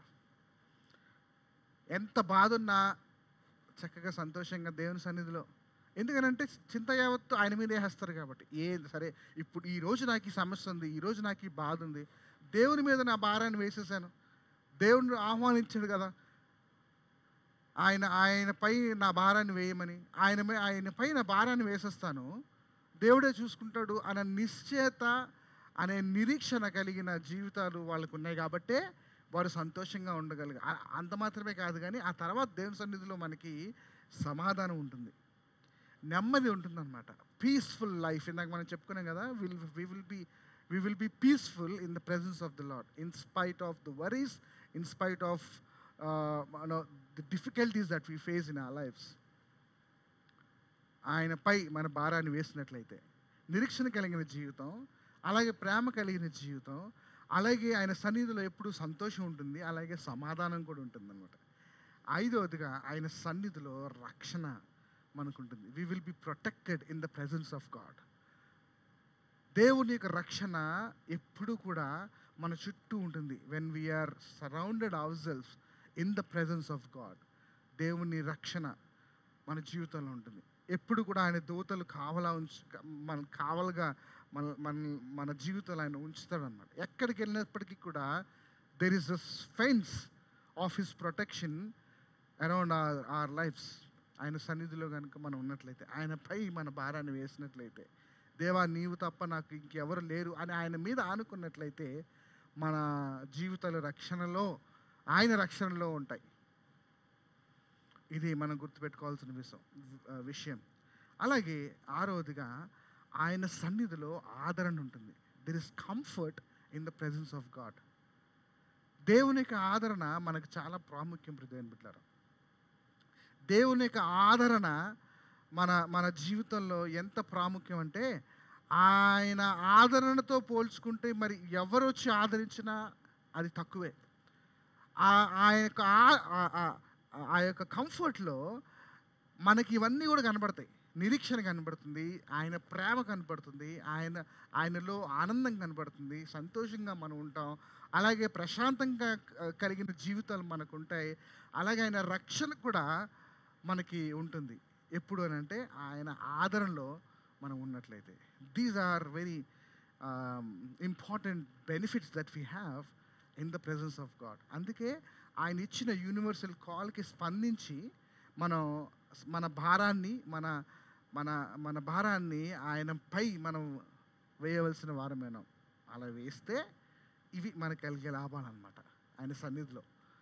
ఎంత బాధ ఉన్నా చక్కగా సంతోషంగా దేవుని సన్నిధిలో, ఎందుకనంటే చింత యావత్తు ఆయన మీద వేస్తారు. కాబట్టి ఏ సరే ఇప్పుడు ఈరోజు నాకు ఈ సమస్య ఉంది, ఈరోజు నాకు ఈ బాధ ఉంది, దేవుని మీద నా భారాన్ని వేసేసాను. దేవుని ఆహ్వానించాడు కదా ఆయన ఆయనపై నా భారాన్ని వేయమని, ఆయన ఆయనపై నా భారాన్ని వేసేస్తాను, దేవుడే చూసుకుంటాడు అనే నిశ్చయత అనే నిరీక్షణ కలిగిన జీవితాలు వాళ్ళకు ఉన్నాయి. కాబట్టే వారు సంతోషంగా ఉండగలిగారు. అంత మాత్రమే కాదు, కానీ ఆ తర్వాత దేవుని సన్నిధిలో మనకి సమాధానం ఉంటుంది, నెమ్మది ఉంటుందన్నమాట. పీస్ఫుల్ లైఫ్ ఇందాక మనం చెప్పుకున్నాం కదా, will we will be we will be peaceful in the presence of the lord in spite of the worries, in spite of the difficulties that we face in our lives. ఆయనపై మన భారాన్ని వేసినట్లయితే నిరీక్షణ కలిగిన జీవితం, అలాగే ప్రేమ కలిగిన జీవితం, అలాగే ఆయన సన్నిధిలో ఎప్పుడు సంతోషం ఉంటుంది, అలాగే సమాధానం కూడా ఉంటుంది అన్నమాట. ఐదవదిగా ఆయన సన్నిధిలో రక్షణ మనకుంటుంది. We will be protected in the presence of God. దేవుని యొక్క రక్షణ ఎప్పుడు కూడా మన చుట్టూ ఉంటుంది. When we are surrounded our self in the presence of God, దేవుని రక్షణ మన జీవితంలో ఉంటుంది. ఎప్పుడు కూడా ఆయన దూతలు కావలా ఉంచు మన కావలుగా మన మన మన జీవితంలో ఆయన ఉంచుతాడు అన్నమాట. ఎక్కడికి వెళ్ళినప్పటికీ కూడా there is a fence of his protection around our our lives. ఆయన సన్నిధిలో కనుక మనం ఉన్నట్లయితే, ఆయనపై మన భారాన్ని వేసినట్లయితే, దేవా నీవు తప్ప నాకు ఇంకెవరు లేరు అని ఆయన మీద ఆనుకున్నట్లయితే మన జీవితాలు రక్షణలో, ఆయన రక్షణలో ఉంటాయి. ఇది మనం గుర్తుపెట్టుకోవాల్సిన విషయం విషయం అలాగే ఆరోదిగా ఆయన సన్నిధిలో ఆదరణ ఉంటుంది. There is comfort in the presence of God. దేవుని యొక్క ఆదరణ మనకు చాలా ప్రాముఖ్యం. ప్రియమైన బిడ్డలారా, దేవుని యొక్క ఆదరణ మన మన జీవితంలో ఎంత ప్రాముఖ్యం అంటే, ఆయన ఆదరణతో పోల్చుకుంటే మరి ఎవరు వచ్చి ఆదరించినా అది తక్కువే. ఆ యొక్క ఆ యొక్క కంఫర్ట్లో మనకి ఇవన్నీ కూడా కనబడతాయి. నిరీక్షణ కనబడుతుంది, ఆయన ప్రేమ కనబడుతుంది, ఆయన ఆయనలో ఆనందం కనబడుతుంది, సంతోషంగా మనం ఉంటాం, అలాగే ప్రశాంతంగా కలిగిన జీవితాలు మనకు ఉంటాయి, అలాగే ఆయన రక్షణ కూడా మనకి ఉంటుంది. ఎప్పుడు అని అంటే ఆయన ఆదరణలో మనం ఉన్నట్లయితే. These are very important benefits that we have in the presence of God. అందుకే ఆయన ఇచ్చిన యూనివర్సల్ కాల్కి స్పందించి మనం మన భారాన్ని మన మన మన భారాన్ని ఆయనపై మనం వేయవలసిన వారమేనం. అలా వేస్తే ఇవి మనకు కలిగే లాభాలు అన్నమాట ఆయన సన్నిధిలో.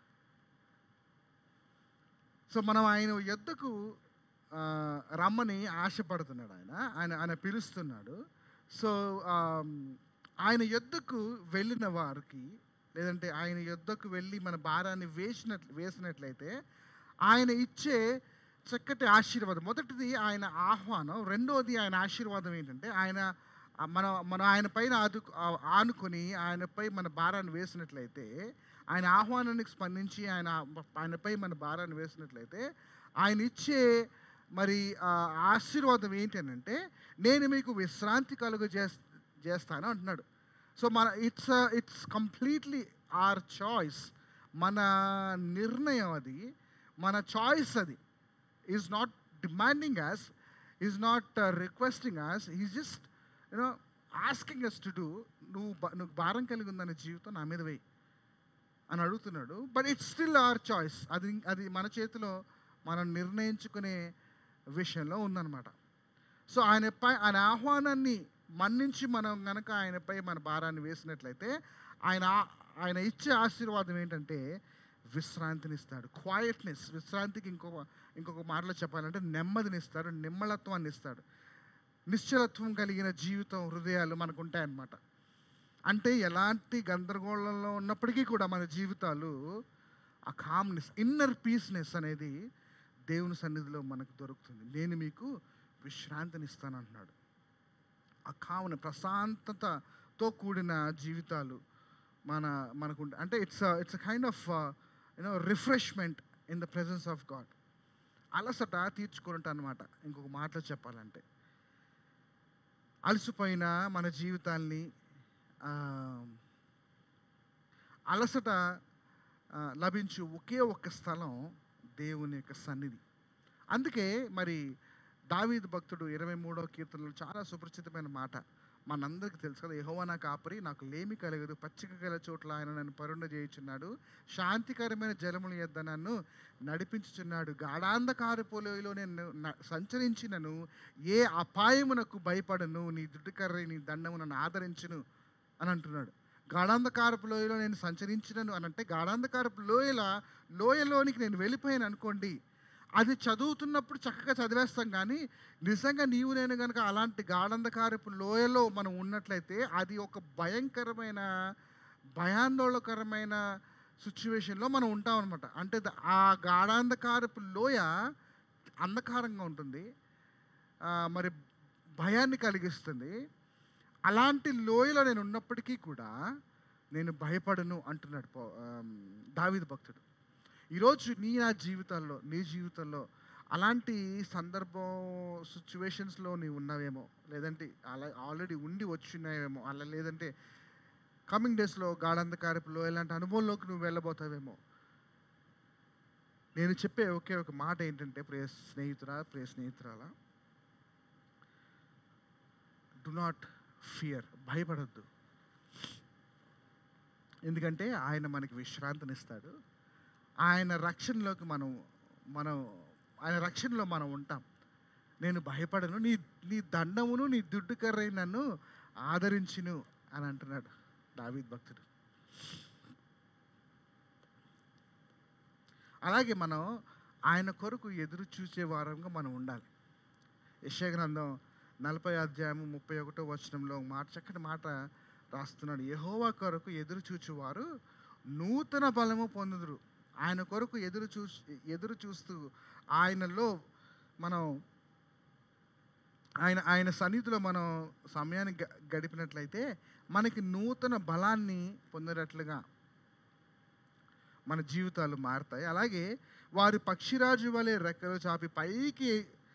సో మనం ఆయన యొద్దకు రమ్మని ఆశపడుతున్నాడు. ఆయన ఆయన ఆయన పిలుస్తున్నాడు. సో ఆయన యొద్దకు వెళ్ళిన వారికి, లేదంటే ఆయన యొద్దకు వెళ్ళి మన భారాన్ని వేసినట్లు వేసినట్లయితే ఆయన ఇచ్చే చక్కటి ఆశీర్వాదం. మొదటిది ఆయన ఆహ్వానం, రెండవది ఆయన ఆశీర్వాదం ఏంటంటే ఆయన మన మనం ఆయన పైన ఆదు ఆనుకొని ఆయనపై మన భారాన్ని వేసినట్లయితే, ఆయన ఆహ్వానానికి స్పందించి ఆయన ఆయనపై మన భారాన్ని వేసినట్లయితే ఆయన ఇచ్చే మరి ఆశీర్వాదం ఏంటంటే, నేను మీకు విశ్రాంతి కలుగు చేస్తాను అంటున్నాడు. సో మన it's it's completely our choice, మన నిర్ణయం అది, మన చాయిస్ అది. Is not demanding us, is not requesting us, is just you know asking us to do. నువ్వు నువ్వు భారం కలిగి ఉందనే జీవితం నా మీద వేయి అని అడుగుతున్నాడు. But it's still our choice. అది అది మన చేతిలో మనం నిర్ణయించుకునే విషయంలో ఉందన్నమాట. సో ఆయనపై ఆయన ఆహ్వానాన్ని మన్నించి మనం కనుక ఆయనపై మన భారాన్ని వేసినట్లయితే ఆయన ఆయన ఇచ్చే ఆశీర్వాదం ఏంటంటే విశ్రాంతిని ఇస్తాడు. క్వైట్నెస్. విశ్రాంతికి ఇంకో ఇంకొక మాటలో చెప్పాలంటే నెమ్మదిని ఇస్తాడు, నిమ్మలత్వాన్ని ఇస్తాడు. నిశ్చలత్వం కలిగిన జీవితం హృదయాలు మనకు ఉంటాయన్నమాట. అంటే ఎలాంటి గందరగోళంలో ఉన్నప్పటికీ కూడా మన జీవితాలు ఆ కామ్నెస్, ఇన్నర్ పీస్నెస్ అనేది దేవుని సన్నిధిలో మనకు దొరుకుతుంది. నేను మీకు విశ్రాంతిని ఇస్తాను అంటున్నాడు. ఆ కావున ప్రశాంతతతో కూడిన జీవితాలు మన మనకు అంటే it's it's a kind of you know refreshment in the presence of God. అలసట తీర్చుకుంటా అనమాట. ఇంకొక మాటలో చెప్పాలంటే అలసిపోయిన మన జీవితాల్ని అలసట లభించు ఒకే ఒక్క స్థలం దేవుని యొక్క సన్నిధి. అందుకే మరి దావీదు భక్తుడు ఇరవై మూడవ కీర్తనలో చాలా సుపరిచితమైన మాట మనందరికీ తెలుసు కదా. యెహోవా నా కాపరి, నాకు లేమి కలగదు, పచ్చిక గల చోట్ల ఆయన నన్ను పరుండ చేయుచున్నాడు, శాంతికరమైన జలముల యొద్ద నన్ను నడిపించుచున్నాడు, గాఢాంధకారపు లోయలో నేను సంచరించినను ఏ అపాయమునకు భయపడను, నీ దుడ్డుకర్ర నీ దండము నన్ను ఆదరించును అని అంటున్నాడు. గాఢాంధకారపు లోయలో నేను సంచరించినను అని అంటే గాఢాంధకారపు లోయల లోయలోనికి నేను వెళ్ళిపోయాను అనుకోండి, అది చదువుతున్నప్పుడు చక్కగా చదివేస్తాం. కానీ నిజంగా నీవు నేను కనుక అలాంటి గాఢంధకారపు లోయలో మనం ఉన్నట్లయితే అది ఒక భయంకరమైన భయాందోళనకరమైన సిచ్యువేషన్లో మనం ఉంటాం అనమాట. అంటే ఆ గాఢాంధకారపు లోయ అంధకారంగా ఉంటుంది, మరి భయాన్ని కలిగిస్తుంది. అలాంటి లోయలో నేను ఉన్నప్పటికీ కూడా నేను భయపడను అంటున్నాడు దావీదు భక్తుడు. ఈరోజు నీ నా జీవితాల్లో నీ జీవితంలో అలాంటి సందర్భం సిచ్యువేషన్స్లో నీవు ఉన్నావేమో, లేదంటే అలా ఆల్రెడీ ఉండి వచ్చినావేమో, అలా లేదంటే కమింగ్ డేస్లో గాఢంధకారపులో ఇలాంటి అనుభవంలోకి నువ్వు వెళ్ళబోతావేమో. నేను చెప్పే ఒకే ఒక మాట ఏంటంటే, ప్రియ స్నేహితురా ప్రియ స్నేహితురాలా, డు నాట్ ఫియర్, భయపడద్దు. ఎందుకంటే ఆయన మనకి విశ్రాంతినిస్తాడు. ఆయన రక్షణలోకి మనం మనం ఆయన రక్షణలో మనం ఉంటాం. నేను భయపడను, నీ నీ దండమును నీ దుడ్డు కర్రై నన్ను ఆదరించును అని అంటున్నాడు దావీదు భక్తుడు. అలాగే మనం ఆయన కొరకు ఎదురు చూసే వారంగా మనం ఉండాలి. యెషయా గ్రంథం నలభై అధ్యాయము ముప్పై ఒకటో వచనంలో మాట చక్కటి మాట రాస్తున్నాడు. యెహోవా కొరకు ఎదురు చూచువారు నూతన బలము పొందుదురు. ఆయన కొరకు ఎదురు చూ ఎదురు చూస్తూ ఆయనలో మనం ఆయన ఆయన సన్నిధిలో మనం సమయాన్ని గడిపినట్లయితే మనకి నూతన బలాన్ని పొందేటట్లుగా మన జీవితాలు మారుతాయి. అలాగే వారి పక్షిరాజు వలె రెక్కలు చాపి పైకి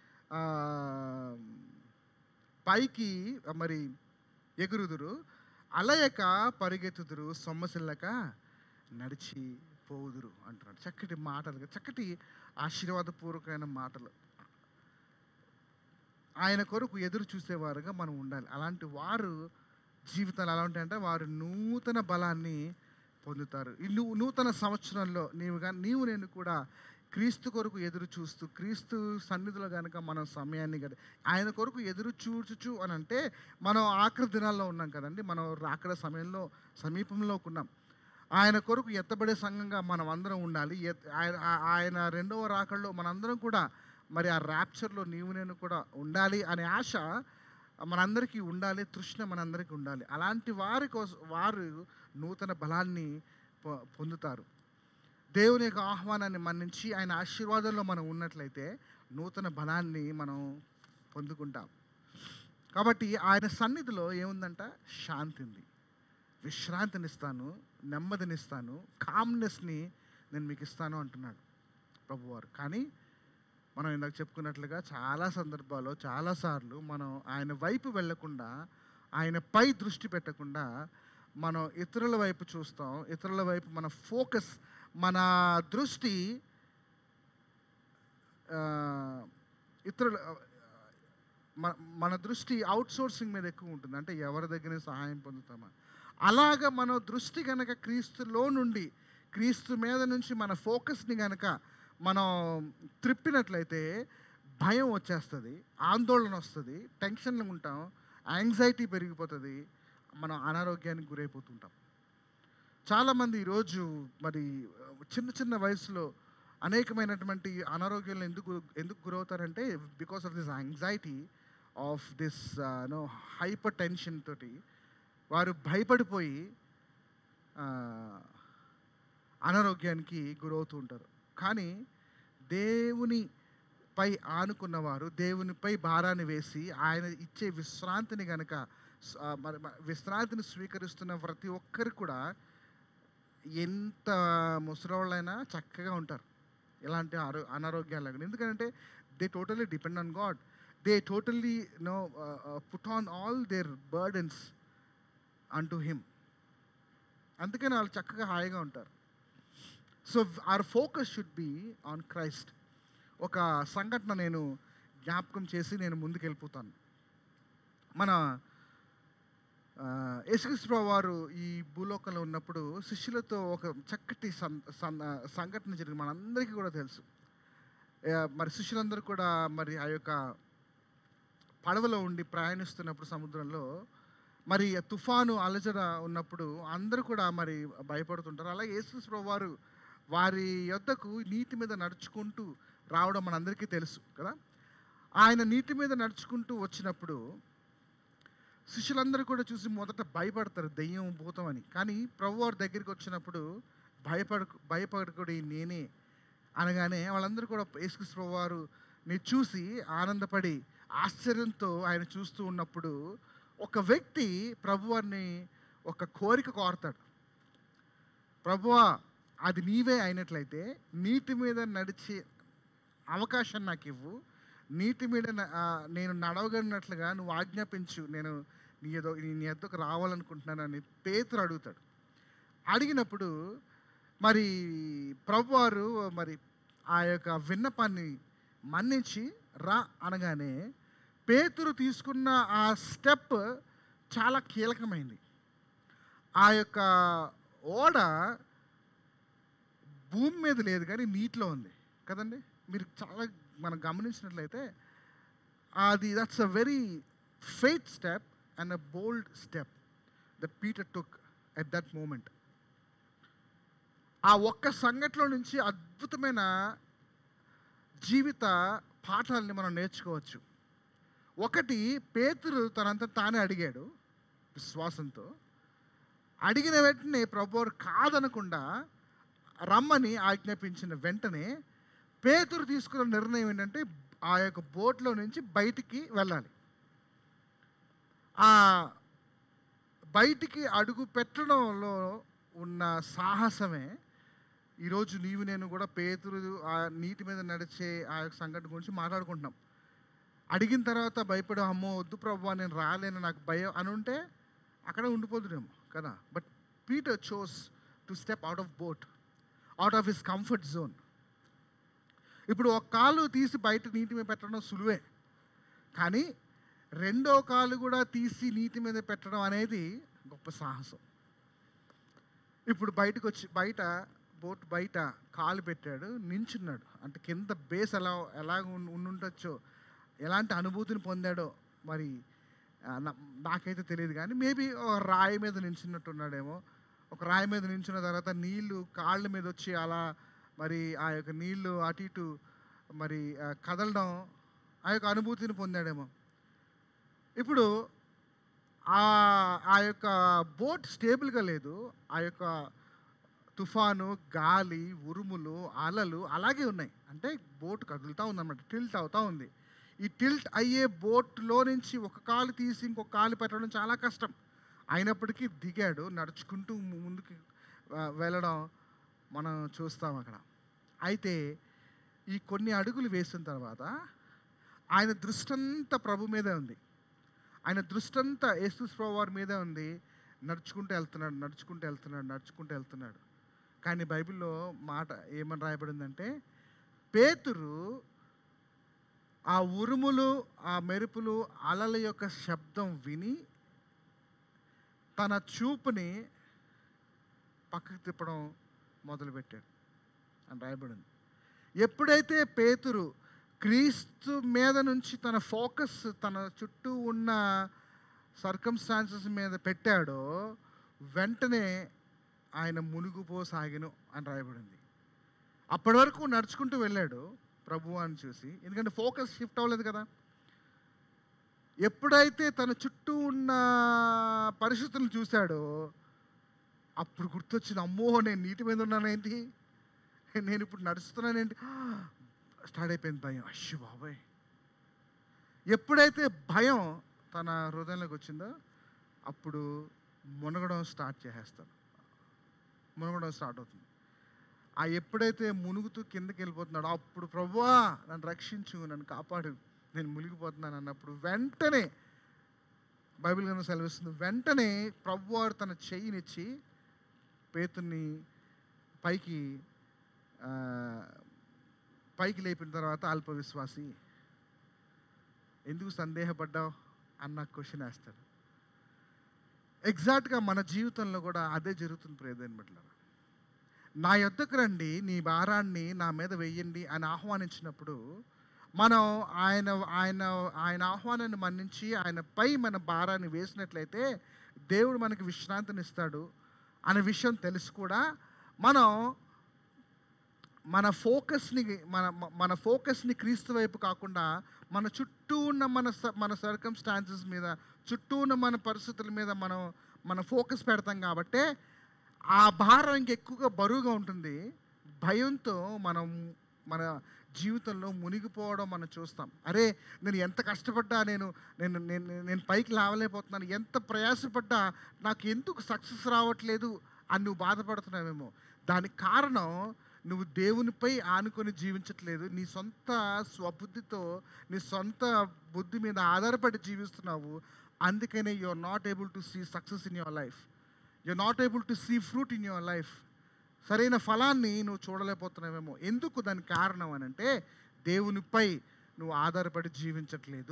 పైకి మరి ఎగురుదురు, అలయక పరిగెత్తుదురు, సొమ్మసిల్లక నడిచి పోదురు అంటున్నాడు. చక్కటి మాటలు, చక్కటి ఆశీర్వాదపూర్వకమైన మాటలు. ఆయన కొరకు ఎదురు చూసేవారుగా మనం ఉండాలి. అలాంటి వారు జీవితాలు ఎలా ఉంటాయంటే వారు నూతన బలాన్ని పొందుతారు. ఈ నూ నూతన సంవత్సరంలో నీవు కానీ నీవు నేను కూడా క్రీస్తు కొరకు ఎదురు చూస్తూ క్రీస్తు సన్నిధిలో కనుక మనం సమయాన్ని గడి ఆయన కొరకు ఎదురు చూచుచు అని అంటే మనం ఆఖరి దినాల్లో ఉన్నాం కదండి. మనం రాకడ సమయంలో సమీపంలోకి ఉన్నాం. ఆయన కొరకు ఎత్తబడే సంఘంగా మనం అందరం ఉండాలి. ఆయన ఆయన రెండవ రాకడలో మనందరం కూడా మరి ఆ ర్యాప్చర్లో నీవు నేను కూడా ఉండాలి అనే ఆశ మనందరికీ ఉండాలి, తృష్ణ మనందరికీ ఉండాలి. అలాంటి వారి కోసం వారు నూతన బలాన్ని పొందుతారు. దేవుని యొక్క ఆహ్వానాన్ని మన్నించి ఆయన ఆశీర్వాదంలో మనం ఉన్నట్లయితే నూతన బలాన్ని మనం పొందుకుంటాం. కాబట్టి ఆయన సన్నిధిలో ఏముందంట? శాంతి ఉంది, విశ్రాంతినిస్తాను, నెమ్మదినిస్తాను, కామ్నెస్ని నేను మీకు ఇస్తాను అంటున్నాడు ప్రభువారు. కానీ మనం ఇందాక చెప్పుకున్నట్లుగా చాలా సందర్భాల్లో చాలాసార్లు మనం ఆయన వైపు వెళ్ళకుండా ఆయన పై దృష్టి పెట్టకుండా మనం ఇతరుల వైపు చూస్తాం. ఇతరుల వైపు మన ఫోకస్, మన దృష్టి ఇతరుల మన దృష్టి అవుట్సోర్సింగ్ మీద ఎక్కువ ఉంటుంది. అంటే ఎవరి దగ్గర సహాయం పొందుతామా అలాగా మన దృష్టి కనుక క్రీస్తులో నుండి క్రీస్తు మీద నుంచి మన ఫోకస్ని కనుక మనం త్రిప్పినట్లయితే భయం వచ్చేస్తుంది, ఆందోళన వస్తుంది, టెన్షన్లు ఉంటాం, యాంగ్జైటీ పెరిగిపోతుంది, మనం అనారోగ్యానికి గురైపోతుంటాం. చాలామంది ఈరోజు మరి చిన్న చిన్న వయసులో అనేకమైనటువంటి అనారోగ్యాలు ఎందుకు ఎందుకు గురవుతారంటే because of this anxiety of this no hypertension తోటి వారు భయపడిపోయి ఆ, అనారోగ్యానికి గురవుతూ ఉంటారు. కానీ దేవుని పై ఆనుకున్నవారు దేవునిపై భారాన్ని వేసి ఆయన ఇచ్చే విశ్రాంతిని గనక స- ఆ, మరి మ- విశ్రాంతిని స్వీకరిస్తున్న ప్రతి ఒక్కరు కూడా ఎంత ముసలోళ్ళైనా చక్కగా ఉంటారు ఇలాంటి ఆరో అనారోగ్యాలు. ఎందుకంటే they totally depend on God. They totally no put on all their burdens unto him. అందుకని వాళ్ళు చక్కగా హాయిగా ఉంటారు. So our focus should be on Christ. ఒక సంఘటన నేను జ్ఞాపకం చేసి నేను ముందుకు వెళ్ళిపోతాను. మన ఆ, యేసుక్రీస్తు వారు ఈ భూలోకంలో ఉన్నప్పుడు శిష్యులతో ఒక చక్కటి సం సం- సంఘటన జరిగింది, మనందరికీ కూడా తెలుసు. ఆ, మరి శిష్యులందరూ కూడా మరి ఆ యొక్క పడవలో ఉండి ప్రయాణిస్తున్నప్పుడు సముద్రంలో మరి ఆ తుఫాను అలజడ ఉన్నప్పుడు అందరూ కూడా మరి భయపడుతుంటారు. అలాగే యేసుక్రీస్తు వారు వారి యొద్దకు నీటి మీద నడుచుకుంటూ రావడం మనందరికీ తెలుసు కదా. ఆయన నీటి మీద నడుచుకుంటూ వచ్చినప్పుడు శిష్యులందరూ కూడా చూసి మొదట భయపడతారు, దెయ్యం భూతం అని. కానీ ప్రభువారి దగ్గరికి వచ్చినప్పుడు భయపడ భయపడకుడి నేనే అనగానే వాళ్ళందరూ కూడా యేసుక్రీస్తు ప్రభువారుని చూసి ఆనందపడి ఆశ్చర్యంతో ఆయన చూస్తూ ఉన్నప్పుడు ఒక వ్యక్తి ప్రభువారిని ఒక కోరిక కోరతాడు. ప్రభువా, అది నీవే అయినట్లయితే నీటి మీద నడిచే అవకాశం నాకు ఇవ్వు, నీటి మీద న- ఆ, నేను నడవగలిగినట్లుగా నువ్వు ఆజ్ఞాపించు, నేను నీ ఏదో నీ ఎద్దకు రావాలనుకుంటున్నానని పేతురు అడుగుతాడు. అడిగినప్పుడు మరి ప్రభువారు మరి ఆ యొక్క విన్నపాన్ని మన్నించి రా అనగానే పేతురు తీసుకున్న ఆ స్టెప్ చాలా కీలకమైంది. ఆ యొక్క ఓడ భూమి మీద లేదు కానీ నీటిలో ఉంది కదండి. మీరు చాలా మనం గమనించినట్లయితే అది that's a very faith step and a bold step that Peter took at that moment. ఆ ఒక్క సంఘటనలో నుంచి అద్భుతమైన జీవిత పాఠాలని మనం నేర్చుకోవచ్చు. ఒకటి, పేతురు తనంతా తానే అడిగాడు విశ్వాసంతో. అడిగిన వెంటనే ప్రభువారు కాదనకుండా రమ్మని ఆజ్ఞాపించిన వెంటనే పేతురు తీసుకున్న నిర్ణయం ఏంటంటే ఆ యొక్క బోట్లో నుంచి బయటికి వెళ్ళాలి. ఆ బయటికి అడుగు పెట్టడంలో ఉన్న సాహసమే ఈరోజు నీవు నేను కూడా పేతురు ఆ నీటి మీద నడిచే ఆ యొక్క సంఘటన గురించి మాట్లాడుకుంటున్నాం. అడిగిన తర్వాత భయపడే, అమ్మో వద్దు ప్రభువా నేను రాలేను నాకు భయం అని ఉంటే అక్కడ ఉండిపోతుందేమో కదా. But Peter chose to step out of boat, out of his comfort zone. ఇప్పుడు ఒక కాలు తీసి బయట నీటి మీద పెట్టడం సులువే, కానీ రెండో కాలు కూడా తీసి నీటి మీద పెట్టడం అనేది గొప్ప సాహసం. ఇప్పుడు బయటకు వచ్చి బయట బోట్ బయట కాలు పెట్టాడు, నించున్నాడు. అంటే కింద బేస్ ఎలా ఎలా ఉండుండొచ్చో, ఎలాంటి అనుభూతిని పొందాడో మరి ఆ, నా- నాకైతే తెలియదు. కానీ మేబీ ఒక రాయి మీద నించున్నట్టున్నాడేమో. ఒక రాయి మీద నించున్న తర్వాత నీళ్లు కాళ్ళ మీద వచ్చి అలా మరి ఆ యొక్క నీళ్లు అటు ఇటు మరి ఆ, కదలడం, ఆ యొక్క అనుభూతిని పొందాడేమో. ఇప్పుడు ఆ ఆ యొక్క బోట్ స్టేబుల్గా లేదు. ఆ యొక్క తుఫాను, గాలి, ఉరుములు, అలలు అలాగే ఉన్నాయి. అంటే బోట్ కదులుతూ ఉందన్నమాట, టిల్ట్ అవుతూ ఉంది. ఈ టిల్ట్ అయ్యే బోట్లో నుంచి ఒక కాలు తీసి ఇంకొక కాలు పెట్టడం చాలా కష్టం. అయినప్పటికీ దిగాడు, నడుచుకుంటూ ముందుకు ఆ, వెళ్ళడం మనం చూస్తాం అక్కడ. అయితే ఈ కొన్ని అడుగులు వేసిన తర్వాత ఆయన దృష్టంతా ప్రభు మీదే ఉంది. ఆయన దృష్టంతా యేసు ప్రభు వారి మీదే ఉంది. నడుచుకుంటూ వెళ్తున్నాడు నడుచుకుంటూ వెళ్తున్నాడు నడుచుకుంటూ వెళ్తున్నాడు కానీ బైబిల్లో మాట ఏమని రాయబడిందంటే, పేతురు ఆ ఉరుములు, ఆ మెరుపులు, అలల యొక్క శబ్దం విని తన చూపుని పక్కకు తిప్పడం మొదలుపెట్టాడు అని రాయబడింది. ఎప్పుడైతే పేతురు క్రీస్తు మీద నుంచి తన ఫోకస్ తన చుట్టూ ఉన్న సర్కమ్స్టాన్సెస్ మీద పెట్టాడో వెంటనే ఆయన మునిగిపోసాగిను అని రాయబడింది. అప్పటి వరకు నడుచుకుంటూ వెళ్ళాడు ప్రభువు అని చూసి, ఎందుకంటే ఫోకస్ షిఫ్ట్ అవ్వలేదు కదా. ఎప్పుడైతే తన చుట్టూ ఉన్న పరిస్థితులను చూశాడో అప్పుడు గుర్తొచ్చింది, అమ్మో నేను నీటి మీద ఉన్నానేంటి, నేను ఇప్పుడు నడుస్తున్నానేంటి, స్టార్ట్ అయిపోయింది భయం. అయ్యో బాబాయ్. ఎప్పుడైతే భయం తన హృదయంలోకి వచ్చిందో అప్పుడు మునగడం స్టార్ట్ చేసేస్తాడు, మునగడం స్టార్ట్ అవుతుంది. ఆ ఎప్పుడైతే మునుగుతూ కిందకి వెళ్ళిపోతున్నాడో అప్పుడు ప్రభువా నన్ను రక్షించు, నన్ను కాపాడు, నేను మునిగిపోతున్నాను అన్నప్పుడు వెంటనే బైబిల్ గ్రంథం సెలవిస్తుంది, వెంటనే ప్రభువారు తన చెయ్యినిచ్చి పేతుర్ని పైకి పైకి లేపిన తర్వాత అల్ప విశ్వాసి ఎందుకు సందేహపడ్డావు అన్న క్వశ్చన్ వేస్తాడు. ఎగ్జాక్ట్గా మన జీవితంలో కూడా అదే జరుగుతుంది ప్రియమైన బిడ్డలారా. నా యొద్దకు రండి, నీ భారాన్ని నా మీద వెయ్యండి అని ఆహ్వానించినప్పుడు మనం ఆయన ఆయన ఆయన ఆహ్వానాన్ని మన్నించి ఆయనపై మన భారాన్ని వేసినట్లయితే దేవుడు మనకి విశ్రాంతిని ఇస్తాడు అనే విషయం తెలిసి కూడా మనం మన ఫోకస్ని మన మన ఫోకస్ని క్రీస్తు వైపు కాకుండా మన చుట్టూ ఉన్న మన మన సర్కమ్స్టాన్సెస్ మీద, చుట్టూ ఉన్న మన పరిస్థితుల మీద మనం మన ఫోకస్ పెడతాం కాబట్టి ఆ భారం ఇంకెక్కువగా బరువుగా ఉంటుంది. భయంతో మనం మన జీవితంలో మునిగిపోవడం మనం చూస్తాం. అరే నేను ఎంత కష్టపడ్డా నేను నేను నేను నేను పైకి లేవలేకపోతున్నాను, ఎంత ప్రయాసపడ్డా నాకు ఎందుకు సక్సెస్ రావట్లేదు అని నువ్వు బాధపడుతున్నావేమో. దానికి కారణం నువ్వు దేవునిపై ఆనుకొని జీవించట్లేదు, నీ సొంత స్వబుద్ధితో నీ సొంత బుద్ధి మీద ఆధారపడి జీవిస్తున్నావు. అందుకనే you are not able to see success in your life, you are not able to see fruit in your life. సరైన ఫలాన్ని నువ్వు చూడలేకపోతున్నావేమో. ఎందుకు? దానికి కారణం అని అంటే దేవునిపై నువ్వు ఆధారపడి జీవించట్లేదు.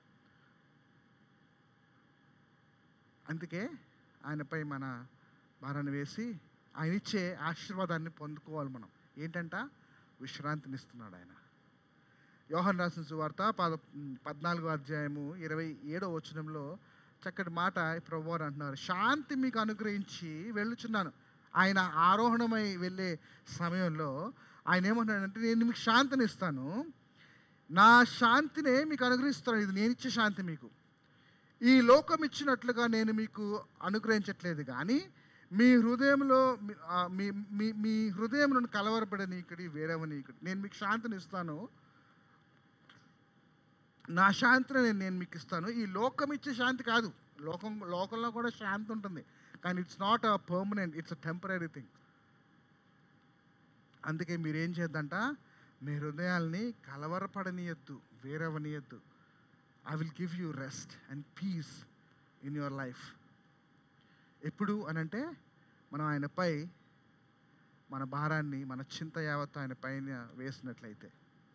అందుకే ఆయనపై మన భారాన్ని వేసి ఆయన ఇచ్చే ఆశీర్వాదాన్ని పొందుకోవాలి. మనం ఏంటంట? విశ్రాంతిని ఇస్తున్నాడు ఆయన. యోహాను రాసిన సువార్త పద పద్నాలుగో అధ్యాయము ఇరవై ఏడో వచనంలో చక్కటి మాట ప్రభువారు అంటున్నారు, శాంతి మీకు అనుగ్రహించి వెళ్ళుచున్నాను. ఆయన ఆరోహణమై వెళ్ళే సమయంలో ఆయన ఏమంటున్నాడంటే, నేను మీకు శాంతిని ఇస్తాను, నా శాంతినే మీకు అనుగ్రహిస్తాను, ఇది నేను ఇచ్చే శాంతి మీకు. ఈ లోకం ఇచ్చినట్లుగా నేను మీకు అనుగ్రహించట్లేదు, కానీ మీ హృదయంలో మీ మీ మీ హృదయంలో కలవరపడనీకుడి, వేరవనీకుడి. నేను మీకు శాంతిని ఇస్తాను, నా శాంతిని నేను నేను మీకు ఇస్తాను. ఈ లోకం ఇచ్చే శాంతి కాదు. లోకం లోకంలో కూడా శాంతి ఉంటుంది, కానీ it's not a permanent, it's a temporary thing. అందుకే మీరేం చేద్దంట, మీ హృదయాల్ని కలవరపడనీయద్దు, వేరవనీయద్దు. I will give you rest and peace in your life. ఎప్పుడు అనంటే మనం ఆయనపై మన భారాన్ని, మన చింత యావత్తు ఆయన పైన వేసినట్లయితే.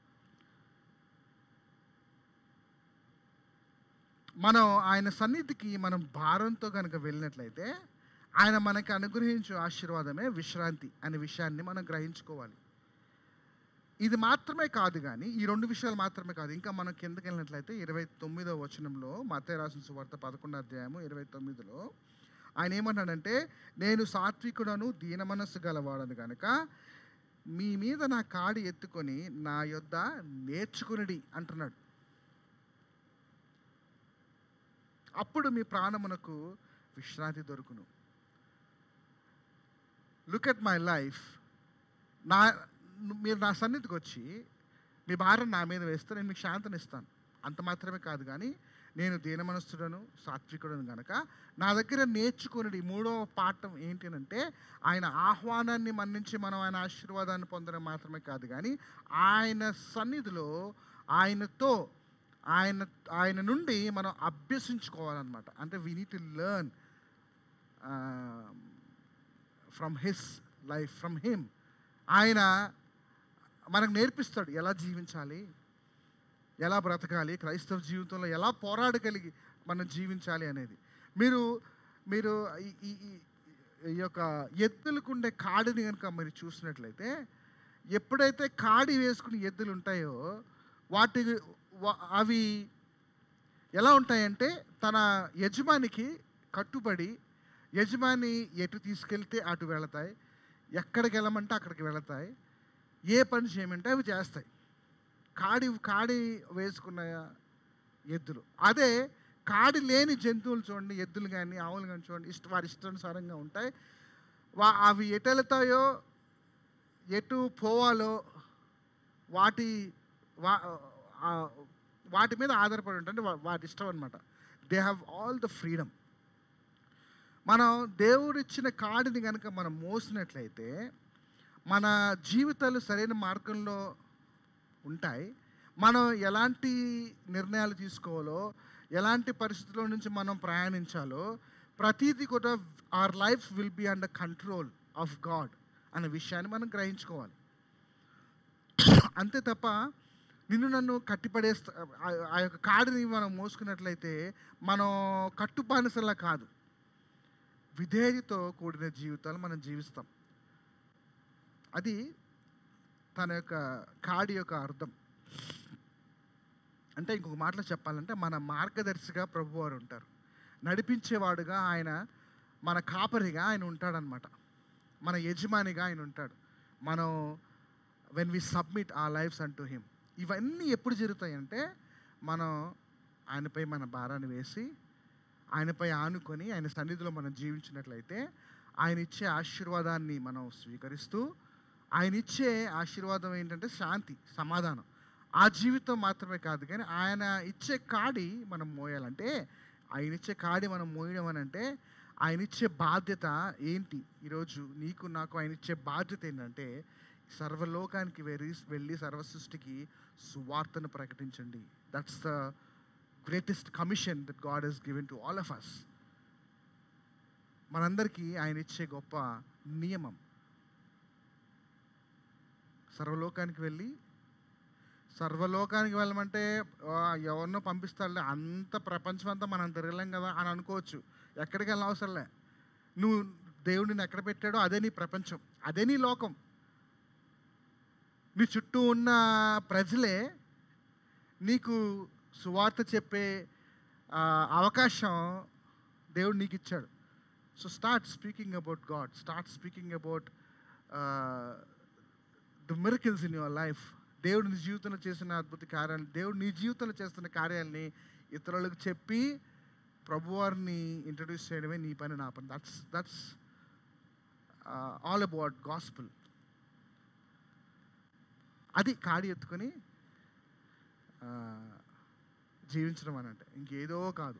మనం ఆయన సన్నిధికి మనం భారంతో కనుక వెళ్ళినట్లయితే ఆయన మనకి అనుగ్రహించే ఆశీర్వాదమే విశ్రాంతి అనే విషయాన్ని మనం గ్రహించుకోవాలి. ఇది మాత్రమే కాదు, కానీ ఈ రెండు విషయాలు మాత్రమే కాదు, ఇంకా మనం కిందకి వెళ్ళినట్లయితే ఇరవై తొమ్మిదో వచనంలో, మత్తయి రాసిన సువార్త పదకొండో అధ్యాయము ఇరవై తొమ్మిదిలో ఆయన ఏమన్నాడంటే, నేను సాత్వికుడను దీన మనస్సు గలవాడను కనుక మీ మీద నా కాడి ఎత్తుకొని నా యొద్ద నేర్చుకునిడి అంటున్నాడు. అప్పుడు మీ ప్రాణమునకు విశ్రాంతి దొరుకును. Look at my life. నా మీరు నా సన్నిధికి వచ్చి మీ భారం నా మీద వేస్తే నేను మీకు శాంతిని ఇస్తాను. అంత మాత్రమే కాదు, కానీ నేను దీనమనస్సుడను సాత్వికుడను కనుక నా దగ్గర నేర్చుకుని. మూడవ పాఠం ఏంటి అంటే, ఆయన ఆహ్వానాన్ని మన్నించి మనం ఆయన ఆశీర్వాదాన్ని పొందడం మాత్రమే కాదు, కానీ ఆయన సన్నిధిలో ఆయనతో ఆయన ఆయన నుండి మనం అభ్యసించుకోవాలన్నమాట. అంటే we need to learn from his life, from him. ఆయన మనకు నేర్పిస్తాడు ఎలా జీవించాలి, ఎలా బ్రతకాలి, క్రైస్తవ జీవితంలో ఎలా పోరాడగలిగి మనం జీవించాలి అనేది. మీరు మీరు ఈ ఈ యొక్క ఎద్దులకు ఉండే కాడిని కనుక మీరు చూసినట్లయితే, ఎప్పుడైతే కాడి వేసుకుని ఎద్దులు ఉంటాయో వాటి అవి ఎలా ఉంటాయంటే తన యజమానికి కట్టుబడి, యజమాని ఎటు తీసుకెళ్తే అటు వెళతాయి, ఎక్కడికి వెళ్ళమంటే అక్కడికి వెళతాయి. ఏ పని చేయమంటే అవి చేస్తాయి. కాడి కాడి వేసుకున్న ఎద్దులు. అదే కాడి లేని జంతువులు చూడండి, ఎద్దులు కానీ ఆవులు కానీ చూడండి, ఇష్ట వారి ఇష్టానుసారంగా ఉంటాయి. వా అవి ఎటు వెళ్తాయో ఎటు పోవాలో వాటి వా వాటి మీద ఆధారపడి ఉంటుంది, వాటి ఇష్టం అనమాట. They have all the freedom. మనం దేవుడిచ్చిన కాడిని కనుక మనం మోసినట్లయితే మన జీవితాలు సరైన మార్గంలో ఉంటాయి. మనం ఎలాంటి నిర్ణయాలు తీసుకోవాలో, ఎలాంటి పరిస్థితుల నుంచి మనం ప్రయాణించాలో ప్రతీది కూడా our life will be under control of God అనే విషయాన్ని మనం గ్రహించుకోవాలి. అంతే తప్ప నిన్ను నన్ను కట్టిపడేస్తా ఆ యొక్క కాడిని మనం మోసుకున్నట్లయితే మనం కట్టుబానిసలా కాదు, విధేయతతో కూడిన జీవితాలు మనం జీవిస్తాం. అది తన యొక్క కాడి యొక్క అర్థం. అంటే ఇంకొక మాటలో చెప్పాలంటే మన మార్గదర్శిగా ప్రభువారు ఉంటారు, నడిపించేవాడుగా ఆయన, మన కాపరిగా ఆయన ఉంటాడనమాట, మన యజమానిగా ఆయన ఉంటాడు. మనం when we submit our lives unto him. ఇవన్నీ ఎప్పుడు జరుగుతాయంటే మనం ఆయనపై మన భారాన్ని వేసి ఆయనపై ఆనుకొని ఆయన సన్నిధిలో మనం జీవించినట్లయితే ఆయన ఇచ్చే ఆశీర్వాదాన్ని మనం స్వీకరిస్తూ, ఆయన ఇచ్చే ఆశీర్వాదం ఏంటంటే శాంతి, సమాధానం. ఆ జీవితం మాత్రమే కాదు, కానీ ఆయన ఇచ్చే కాడి మనం మోయాలంటే, ఆయన ఇచ్చే కాడి మనం మోయడం అని అంటే ఆయన ఇచ్చే బాధ్యత ఏంటి? ఈరోజు నీకు నాకు ఆయన ఇచ్చే బాధ్యత ఏంటంటే సర్వలోకానికి వెళ్ళి వెళ్ళి సర్వ సృష్టికి సువార్తను ప్రకటించండి. That's the greatest commission that God has given to all of us. మనందరికీ ఆయన ఇచ్చే గొప్ప నియమం సర్వలోకానికి వెళ్ళి, సర్వలోకానికి వెళ్ళమంటే ఎవరినో పంపిస్తాడులే, అంత ప్రపంచం అంతా మనం తిరగలేం కదా అని అనుకోవచ్చు. ఎక్కడికి వెళ్ళిన అవసరంలే. నువ్వు దేవుడిని ఎక్కడ పెట్టాడో అదే నీ ప్రపంచం, అదే నీ లోకం. నీ చుట్టూ ఉన్న ప్రజలే నీకు సువార్త చెప్పే అవకాశం దేవుడు నీకు ఇచ్చాడు. So start speaking about God, start speaking about the miracles in your life. దేవుడు నీ జీవితంలో చేసిన అద్భుత కార్యాలు, దేవుడు నీ జీవితంలో చేస్తున్న కార్యాలని ఇతరులకు చెప్పి ప్రభువారిని ఇంట్రడ్యూస్ చేయడమే నీ పని, నా పని. That's that's all about gospel. అది కాడి ఎత్తుకొని జీవించడం అని అంటే ఇంకేదో కాదు.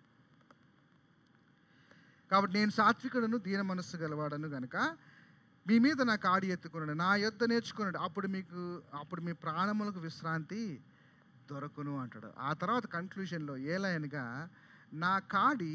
కాబట్టి నేను సాత్వికుడను, దీన మనస్సు గలవాడను కనుక మీ మీద నా కాడి ఎత్తుకున్నాడు, నా యొద్ద నేర్చుకున్నాడు, అప్పుడు మీకు అప్పుడు మీ ప్రాణములకు విశ్రాంతి దొరకును అంటాడు. ఆ తర్వాత కన్క్లూషన్లో ఏలయనగా నా కాడి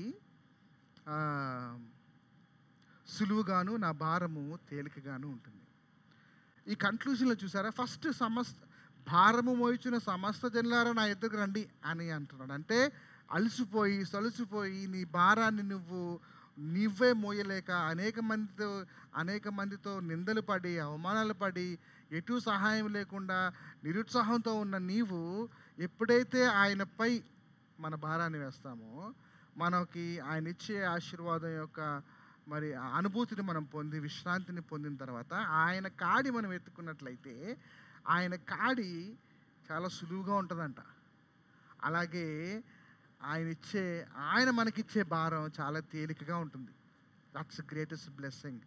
సులువుగాను నా భారము తేలికగాను ఉంటుంది. ఈ కన్క్లూషన్లో చూసారా, ఫస్ట్ సమస్త భారము మోయిచిన సమస్త జనులారా నా ఎద్దుకు రండి అని అంటున్నాడు. అంటే అలసిపోయి సొలసిపోయి నీ భారాన్ని నువ్వు నీవే మోయలేక అనేక మందితో అనేక మందితో నిందలు పడి అవమానాలు పడి ఎటు సహాయం లేకుండా నిరుత్సాహంతో ఉన్న నీవు ఎప్పుడైతే ఆయనపై మన భారాన్ని వేస్తామో మనకి ఆయన ఇచ్చే ఆశీర్వాదం యొక్క మరి అనుభూతిని మనం పొంది విశ్రాంతిని పొందిన తర్వాత ఆయన కాడి మనం ఎత్తుకున్నట్లయితే ఆయన కాడి చాలా సులువుగా ఉంటుందంట. అలాగే ఆయన ఇచ్చే ఆయన మనకిచ్చే భారం చాలా తేలికగా ఉంటుంది. That's the greatest blessing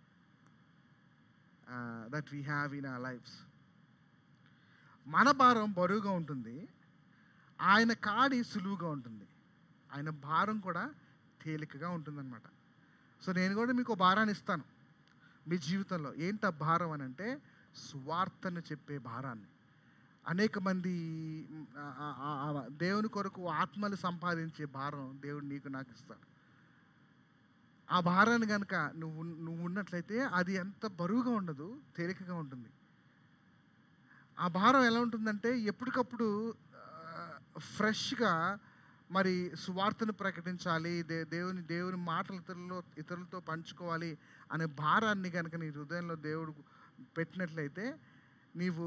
that we have in our lives. మన భారం బరువుగా ఉంటుంది, ఆయన కాడి సులువుగా ఉంటుంది, ఆయన భారం కూడా తేలికగా ఉంటుందన్నమాట. సో నేను కూడా మీకు భారాన్ని ఇస్తాను మీ జీవితంలో. ఏంటి ఆ భారం అని అంటే సువార్తను చెప్పే భారాన్ని. అనేక మంది దేవుని కొరకు ఆత్మలు సంపాదించే భారం దేవుడు నీకు నాకు ఇస్తాడు. ఆ భారాన్ని కనుక నువ్వు నువ్వు ఉన్నట్లయితే అది ఎంత బరువుగా ఉండదు, తేలికగా ఉంటుంది. ఆ భారం ఎలా ఉంటుందంటే ఎప్పటికప్పుడు ఫ్రెష్గా మరి సువార్తను ప్రకటించాలి, దే దేవుని దేవుని మాటలు ఇతరులలో ఇతరులతో పంచుకోవాలి అనే భారాన్ని కనుక నీ హృదయంలో దేవుడు పెట్టినట్లయితే నీవు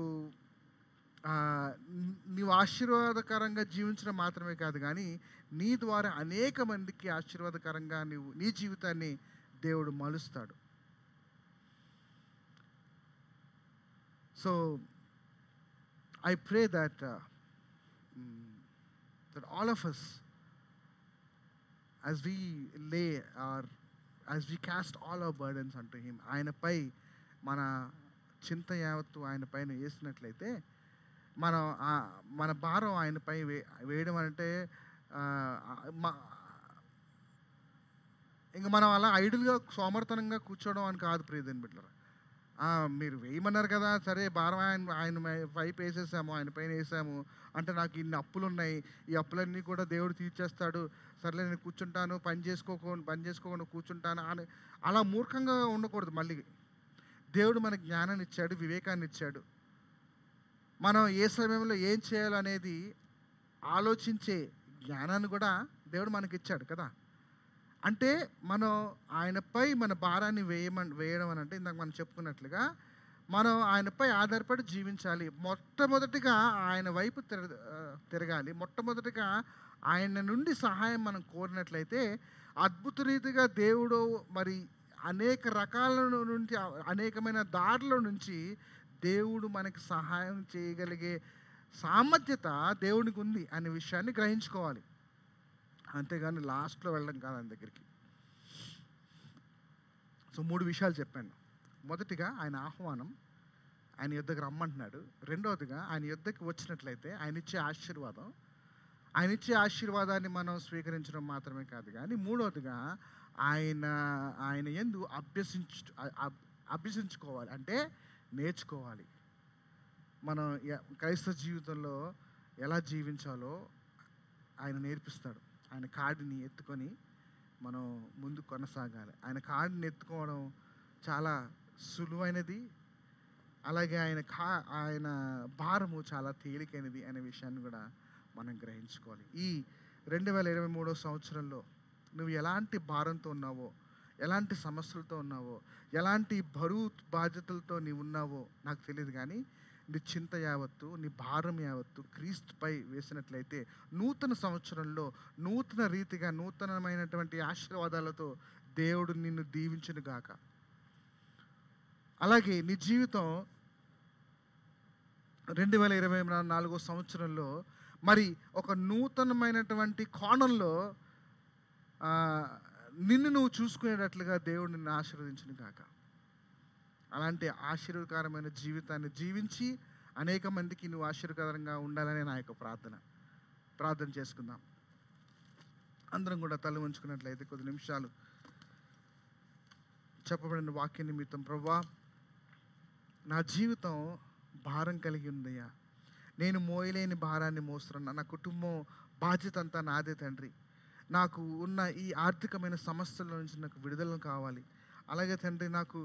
నీవు ఆశీర్వాదకరంగా జీవించడం మాత్రమే కాదు, కానీ నీ ద్వారా అనేక మందికి ఆశీర్వాదకరంగా నీవు నీ జీవితాన్ని దేవుడు మలుస్తాడు. So I pray that that all of us as we lay our as we cast all our burdens unto him, ఆయనపై మన చింత యావత్తు ఆయన పైన వేసినట్లయితే మనం మన భారం ఆయనపై వే వేయడం అంటే ఇంకా మనం అలా ఐడిల్గా సోమర్తనంగా కూర్చోవడం అని కాదు ప్రియదని బిడ్డలారా. మీరు వేయమన్నారు కదా, సరే భారం ఆయన ఆయన వైపు వేసేసాము, ఆయన పైన వేసాము అంటే నాకు ఇన్ని అప్పులు ఉన్నాయి, ఈ అప్పులన్నీ కూడా దేవుడు తీర్చేస్తాడు, సర్లే నేను కూర్చుంటాను, పని చేసుకోకుండా పని చేసుకోకుండా కూర్చుంటాను అని అలా మూర్ఖంగా ఉండకూడదు. మళ్ళీ దేవుడు మనకు జ్ఞానాన్ని ఇచ్చాడు, వివేకాన్ని ఇచ్చాడు. మనం ఏ సమయంలో ఏం చేయాలనేది ఆలోచించే జ్ఞానాన్ని కూడా దేవుడు మనకి ఇచ్చాడు కదా. అంటే మనం ఆయనపై మన భారాన్ని వేయమని వేయడం అని అంటే ఇందాక మనం చెప్పుకున్నట్లుగా మనం ఆయనపై ఆధారపడి జీవించాలి. మొట్టమొదటిగా ఆయన వైపు తిర తిరగాలి మొట్టమొదటిగా ఆయన నుండి సహాయం మనం కోరినట్లయితే అద్భుత రీతిగా దేవుడు మరి అనేక రకాల నుండి అనేకమైన దారుల నుంచి దేవుడు మనకి సహాయం చేయగలిగే సామర్థ్యత దేవునికి ఉంది అనే విషయాన్ని గ్రహించుకోవాలి. అంతేగాని లాస్ట్లో వెళ్ళడం కాదు ఆయన దగ్గరికి. సో మూడు విషయాలు చెప్పాను. మొదటిగా ఆయన ఆహ్వానం, ఆయన యుద్ధకు రమ్మంటున్నాడు. రెండవదిగా ఆయన యుద్ధకి వచ్చినట్లయితే ఆయన ఇచ్చే ఆశీర్వాదం, ఆయన ఇచ్చే ఆశీర్వాదాన్ని మనం స్వీకరించడం మాత్రమే కాదు కానీ మూడవదిగా ఆయన ఆయన యందు అభ్యసించు అభ్యసించుకోవాలి అంటే నేర్చుకోవాలి. మనం క్రైస్తవ జీవితంలో ఎలా జీవించాలో ఆయన నేర్పిస్తాడు. ఆయన కాడిని ఎత్తుకొని మనం ముందు కొనసాగాలి. ఆయన కాడిని ఎత్తుకోవడం చాలా సులువైనది, అలాగే ఆయన కా ఆయన భారము చాలా తేలికైనది అనే విషయాన్ని కూడా మనం గ్రహించుకోవాలి. ఈ రెండు వేల ఇరవై మూడో సంవత్సరంలో నువ్వు ఎలాంటి భారంతో ఉన్నావో, ఎలాంటి సమస్యలతో ఉన్నావో, ఎలాంటి బరువు బాధ్యతలతో నీవు ఉన్నావో నాకు తెలియదు కానీ నీ చింత యావత్తు, నీ భారం యావత్తు క్రీస్తుపై వేసినట్లయితే నూతన సంవత్సరంలో నూతన రీతిగా నూతనమైనటువంటి ఆశీర్వాదాలతో దేవుడు నిన్ను దీవించును గాక. అలాగే నీ జీవితం రెండు వేల ఇరవై నాలుగో సంవత్సరంలో మరి ఒక నూతనమైనటువంటి కోణంలో నిన్ను నువ్వు చూసుకునేటట్లుగా దేవుడు నిన్ను ఆశీర్వదించును గాక. అలాంటి ఆశీర్వదకరమైన జీవితాన్ని జీవించి అనేక మందికి నువ్వు ఆశీర్వాదకరంగా ఉండాలని నా యొక్క ప్రార్థన. ప్రార్థన చేసుకుందాం. అందరం కూడా తల ఉంచుకున్నట్లయితే కొద్ది నిమిషాలు చెప్పబడిన వాక్య నిమిత్తం ప్రభువా, నా జీవితం భారం కలిగి ఉందయ్యా, నేను మోయలేని భారాన్ని మోస్తున్నా, నా కుటుంబం బాధ్యత అంతా నాదే తండ్రి, నాకు ఉన్న ఈ ఆర్థికమైన సమస్యల నుంచి నాకు విడుదల కావాలి. అలాగే తండ్రి నాకు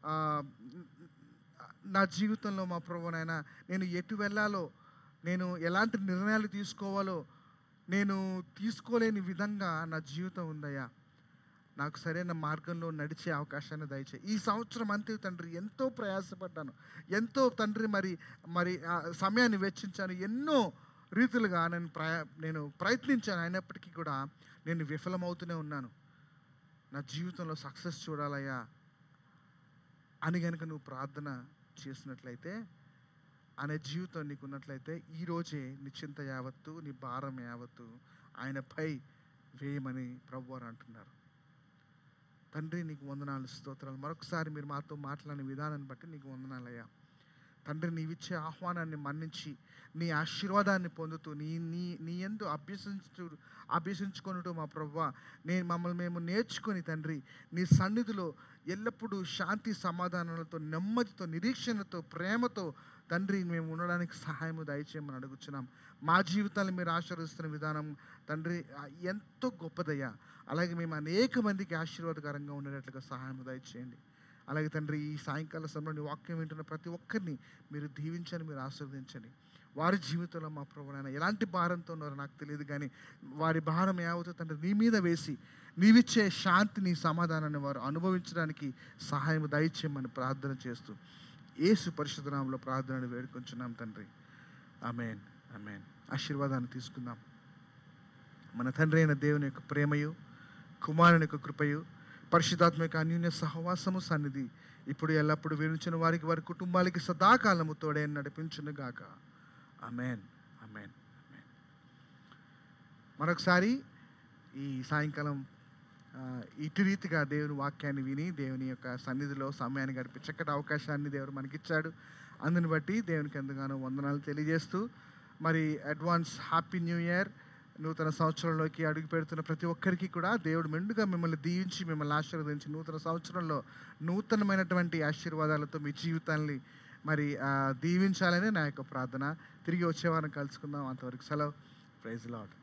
నా జీవితంలో మా ప్రభువనైనా నేను ఎటు వెళ్ళాలో, నేను ఎలాంటి నిర్ణయాలు తీసుకోవాలో నేను తీసుకోలేని విధంగా నా జీవితం ఉందయ్యా, నాకు సరైన మార్గంలో నడిచే అవకాశాన్ని దయచేయి. ఈ సంవత్సరం అంతే తండ్రి ఎంతో ప్రయాసపడ్డాను, ఎంతో తండ్రి మరి మరి సమయాన్ని వెచ్చించాను, ఎన్నో రీతులుగా నేను ప్రయా నేను ప్రయత్నించాను, అయినప్పటికీ కూడా నేను విఫలమవుతూనే ఉన్నాను. నా జీవితంలో సక్సెస్ చూడాలయ్యా అని కనుక నువ్వు ప్రార్థన చేసినట్లయితే, అనే జీవితం నీకు ఉన్నట్లయితే ఈరోజే నీ చింత యావత్తు, నీ భారం యావత్తు ఆయనపై వేయమని ప్రభువారు అంటున్నారు. తండ్రి నీకు వందనాలు, స్తోత్రాలు. మరొకసారి మీరు మాతో మాట్లాడిన విధానాన్ని బట్టి నీకు వందనాలయ్యా. తండ్రి నీవిచ్చే ఆహ్వానాన్ని మన్నించి నీ ఆశీర్వాదాన్ని పొందుతూ నీ నీ నీ యందు అభ్యసించు అభ్యసించుకొనుటూ మా ప్రభువా, నేను మమ్మల్ని మేము నేర్చుకొని తండ్రి నీ సన్నిధిలో ఎల్లప్పుడూ శాంతి సమాధానాలతో, నెమ్మదితో, నిరీక్షణతో, ప్రేమతో తండ్రి మేము ఉండడానికి సహాయము దయచేయమని అడుగుచున్నాం. మా జీవితాన్ని మీరు ఆశీర్వదిస్తున్న విధానం తండ్రి ఎంతో గొప్పదయ్యా. అలాగే మేము అనేక మందికి ఆశీర్వాదకరంగా ఉండేటట్లుగా సహాయము దయచేయండి. అలాగే తండ్రి ఈ సాయంకాల సమయంలో వాక్యం వింటున్న ప్రతి ఒక్కరిని మీరు దీవించండి, మీరు ఆశీర్వదించండి. వారి జీవితంలో మా ప్రభువైనా ఎలాంటి భారంతో ఉన్నారో నాకు తెలియదు కానీ వారి భారం ఏమవుతుందో తండ్రి నీ మీద వేసి నీవిచ్చే శాంతిని, సమాధానాన్ని వారు అనుభవించడానికి సహాయం దయచేయమని ప్రార్థన చేస్తూ యేసు పరిశుద్ధ నామములో ప్రార్థనను వేడుకొంచున్నాం తండ్రి. ఆమేన్, ఆమేన్. ఆశీర్వాదాన్ని తీసుకుందాం. మన తండ్రి అయిన దేవుని యొక్క ప్రేమయు, కుమారుని యొక్క కృపయు, పరిశుద్ధాత్మక అన్యోన్య సహవాసము సన్నిధి ఇప్పుడు ఎల్లప్పుడు వినుచున్న వారికి వారి కుటుంబాలకి సదాకాలము తోడే నడిపించును గాక. ఆమేన్, ఆమేన్, ఆమేన్. మరొకసారి ఈ సాయంకాలం ఆ, ఇటు రీతిగా దేవుని వాక్యాన్ని విని దేవుని యొక్క సన్నిధిలో సమయాన్ని గడిపి చక్కటి అవకాశాన్ని దేవుడు మనకిచ్చాడు. అందుని బట్టి దేవునికి ఎంతగానో వందనాలు తెలియజేస్తూ మరి అడ్వాన్స్ హ్యాపీ న్యూ ఇయర్. నూతన సంవత్సరంలోకి అడుగు పెడుతున్న ప్రతి ఒక్కరికి కూడా దేవుడు మెండుగా మిమ్మల్ని దీవించి మిమ్మల్ని ఆశీర్వదించి నూతన సంవత్సరంలో నూతనమైనటువంటి ఆశీర్వాదాలతో మీ జీవితాన్ని మరి దీవించాలని నా యొక్క ప్రార్థన. తిరిగి వచ్చేవారం కలుసుకుందాం. అంతవరకు సెలవు. Praise lord.